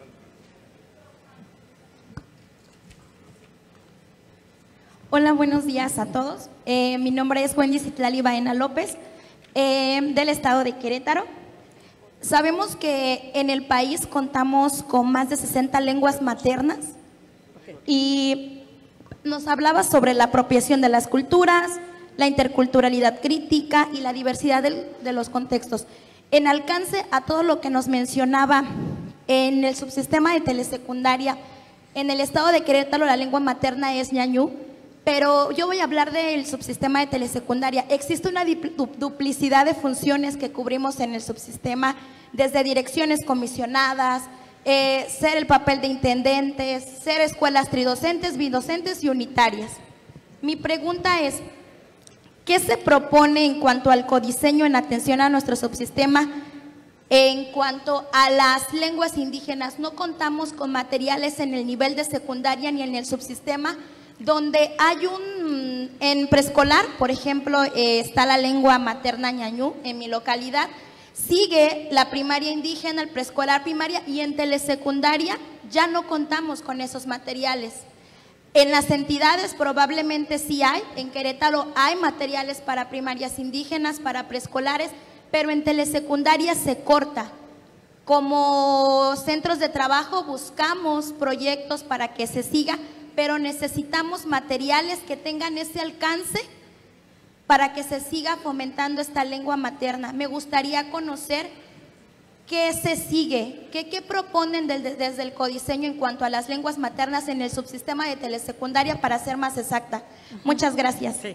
Speaker 6: Hola, buenos días a todos. Eh, mi nombre es Wendy Citlali Baena López, eh, del estado de Querétaro. Sabemos que en el país contamos con más de sesenta lenguas maternas y nos hablaba sobre la apropiación de las culturas, la interculturalidad crítica y la diversidad de, de los contextos. En alcance a todo lo que nos mencionaba en el subsistema de telesecundaria, en el estado de Querétaro la lengua materna es ñañú. Pero yo voy a hablar del subsistema de telesecundaria. Existe una duplicidad de funciones que cubrimos en el subsistema, desde direcciones comisionadas, eh, ser el papel de intendentes, ser escuelas tridocentes, bidocentes y unitarias. Mi pregunta es, ¿qué se propone en cuanto al codiseño en atención a nuestro subsistema? En cuanto a las lenguas indígenas, no contamos con materiales en el nivel de secundaria ni en el subsistema, donde hay un, en preescolar, por ejemplo, eh, está la lengua materna ñañú en mi localidad, sigue la primaria indígena, el preescolar primaria, y en telesecundaria ya no contamos con esos materiales. En las entidades probablemente sí hay, en Querétaro hay materiales para primarias indígenas, para preescolares, pero en telesecundaria se corta. Como centros de trabajo buscamos proyectos para que se siga, pero necesitamos materiales que tengan ese alcance para que se siga fomentando esta lengua materna. Me gustaría conocer qué se sigue, qué, qué proponen de, de, desde el codiseño en cuanto a las lenguas maternas en el subsistema de telesecundaria, para ser más exacta. Uh-huh. Muchas gracias. Sí.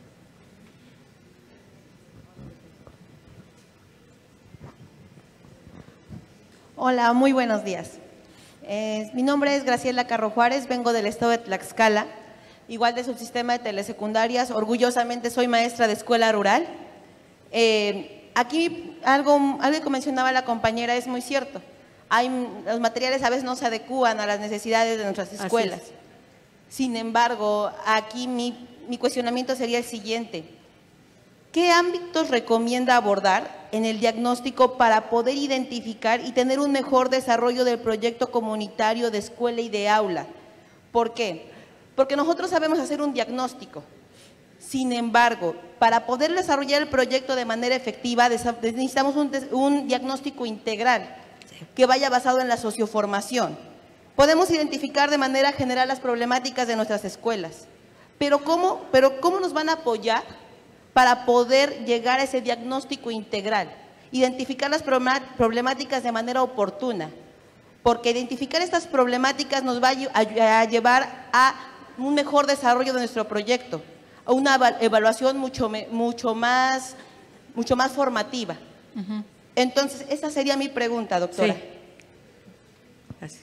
Speaker 7: Hola, muy buenos días. Eh, mi nombre es Graciela Carro Juárez, vengo del estado de Tlaxcala, igual de subsistema de telesecundarias. Orgullosamente soy maestra de escuela rural. Eh, aquí algo, algo que mencionaba la compañera es muy cierto. Hay, los materiales a veces no se adecúan a las necesidades de nuestras escuelas. Sin embargo, aquí mi, mi cuestionamiento sería el siguiente. ¿Qué ámbitos recomienda abordar en el diagnóstico para poder identificar y tener un mejor desarrollo del proyecto comunitario de escuela y de aula? ¿Por qué? Porque nosotros sabemos hacer un diagnóstico. Sin embargo, para poder desarrollar el proyecto de manera efectiva, necesitamos un, un diagnóstico integral que vaya basado en la socioformación. Podemos identificar de manera general las problemáticas de nuestras escuelas, pero ¿cómo, pero ¿cómo nos van a apoyar para poder llegar a ese diagnóstico integral? Identificar las problemáticas de manera oportuna, porque identificar estas problemáticas nos va a llevar a un mejor desarrollo de nuestro proyecto, a una evaluación mucho, mucho, más, mucho más formativa. Uh-huh. Entonces, esa sería mi pregunta, doctora.
Speaker 2: Sí. Gracias.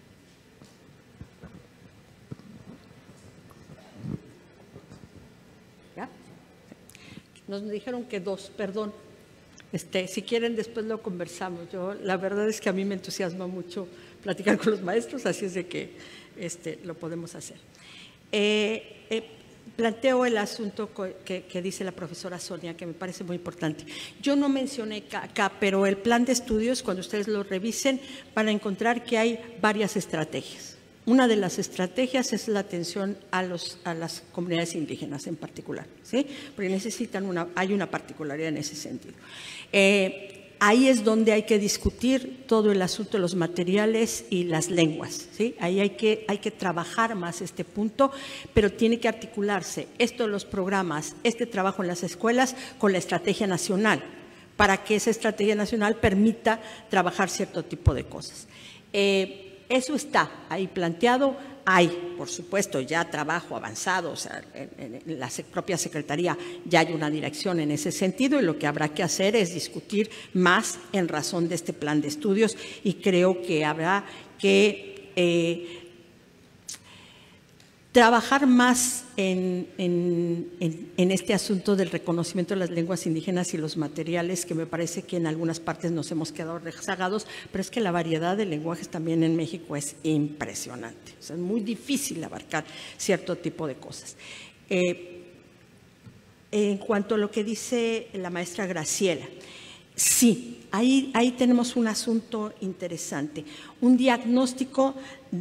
Speaker 2: ¿Ya? Nos dijeron que dos, perdón. Este, si quieren, después lo conversamos. Yo, la verdad es que a mí me entusiasma mucho platicar con los maestros, así es de que este, lo podemos hacer. Eh, eh, planteo el asunto que, que dice la profesora Sonia, que me parece muy importante. Yo no mencioné acá, pero el plan de estudios, cuando ustedes lo revisen, van a encontrar que hay varias estrategias. Una de las estrategias es la atención a, los, a las comunidades indígenas en particular, ¿sí? Porque necesitan una, hay una particularidad en ese sentido. Eh, Ahí es donde hay que discutir todo el asunto de los materiales y las lenguas, ¿sí? Ahí hay que, hay que trabajar más este punto, pero tiene que articularse esto de los programas, este trabajo en las escuelas con la estrategia nacional, para que esa estrategia nacional permita trabajar cierto tipo de cosas. Eh, Eso está ahí planteado. Hay, por supuesto, ya trabajo avanzado, o sea, en, en la propia Secretaría ya hay una dirección en ese sentido y lo que habrá que hacer es discutir más en razón de este plan de estudios y creo que habrá que eh, trabajar más en, en, en, en este asunto del reconocimiento de las lenguas indígenas y los materiales, que me parece que en algunas partes nos hemos quedado rezagados, pero es que la variedad de lenguajes también en México es impresionante. O sea, es muy difícil abarcar cierto tipo de cosas. Eh, en cuanto a lo que dice la maestra Graciela, sí, ahí, ahí tenemos un asunto interesante, un diagnóstico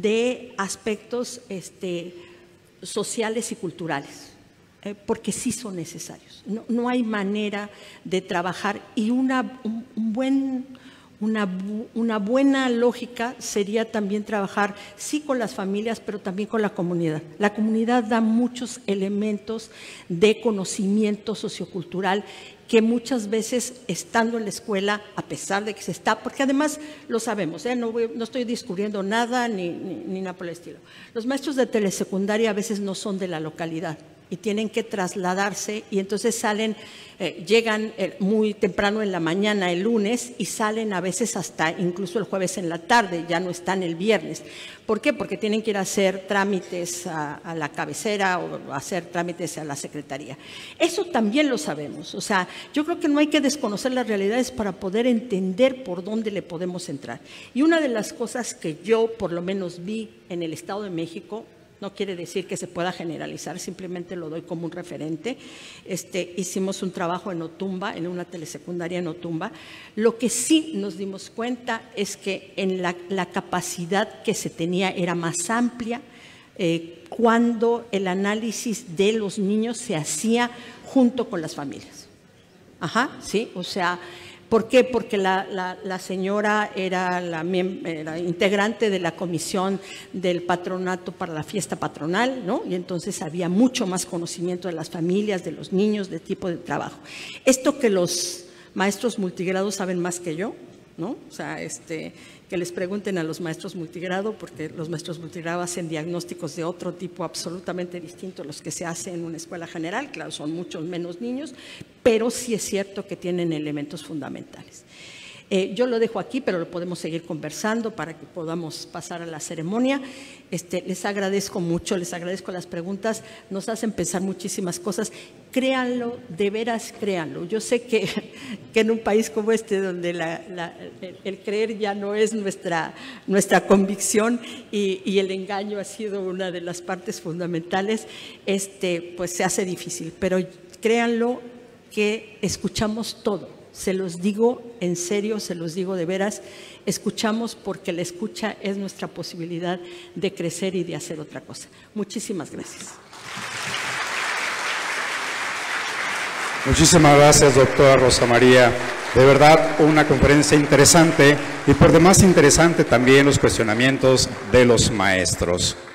Speaker 2: de aspectos este, sociales y culturales, eh, porque sí son necesarios. No, no hay manera de trabajar y una, un, un buen, una, una buena lógica sería también trabajar, sí, con las familias, pero también con la comunidad. La comunidad da muchos elementos de conocimiento sociocultural que muchas veces, estando en la escuela, a pesar de que se está, porque además lo sabemos, ¿eh? no, voy, no estoy descubriendo nada ni, ni, ni nada por el estilo. Los maestros de telesecundaria a veces no son de la localidad y tienen que trasladarse y entonces salen, eh, llegan eh, muy temprano en la mañana el lunes y salen a veces hasta incluso el jueves en la tarde, ya no están el viernes. ¿Por qué? Porque tienen que ir a hacer trámites a, a la cabecera o hacer trámites a la secretaría. Eso también lo sabemos, o sea, yo creo que no hay que desconocer las realidades para poder entender por dónde le podemos entrar. Y una de las cosas que yo por lo menos vi en el Estado de México, no quiere decir que se pueda generalizar, simplemente lo doy como un referente. Este, hicimos un trabajo en Otumba, en una telesecundaria en Otumba. Lo que sí nos dimos cuenta es que en la, la capacidad que se tenía era más amplia eh, cuando el análisis de los niños se hacía junto con las familias. Ajá, sí, o sea… ¿Por qué? Porque la, la, la señora era la era integrante de la comisión del patronato para la fiesta patronal, ¿no? Y entonces había mucho más conocimiento de las familias, de los niños, de tipo de trabajo. Esto que los maestros multigrados saben más que yo, ¿no? O sea, este, que les pregunten a los maestros multigrado, porque los maestros multigrado hacen diagnósticos de otro tipo absolutamente distinto a los que se hacen en una escuela general. Claro, son muchos menos niños, pero sí es cierto que tienen elementos fundamentales. Eh, yo lo dejo aquí, pero lo podemos seguir conversando para que podamos pasar a la ceremonia. Este, les agradezco mucho, les agradezco las preguntas, nos hacen pensar muchísimas cosas. Créanlo, de veras créanlo. Yo sé que, que en un país como este, donde la, la, el, el creer ya no es nuestra, nuestra convicción y, y el engaño ha sido una de las partes fundamentales, este, pues se hace difícil. Pero créanlo que escuchamos todo. Se los digo en serio, se los digo de veras, escuchamos porque la escucha es nuestra posibilidad de crecer y de hacer otra cosa. Muchísimas gracias.
Speaker 1: Muchísimas gracias, doctora Rosa María. De verdad, una conferencia interesante y por demás interesante también los cuestionamientos de los maestros.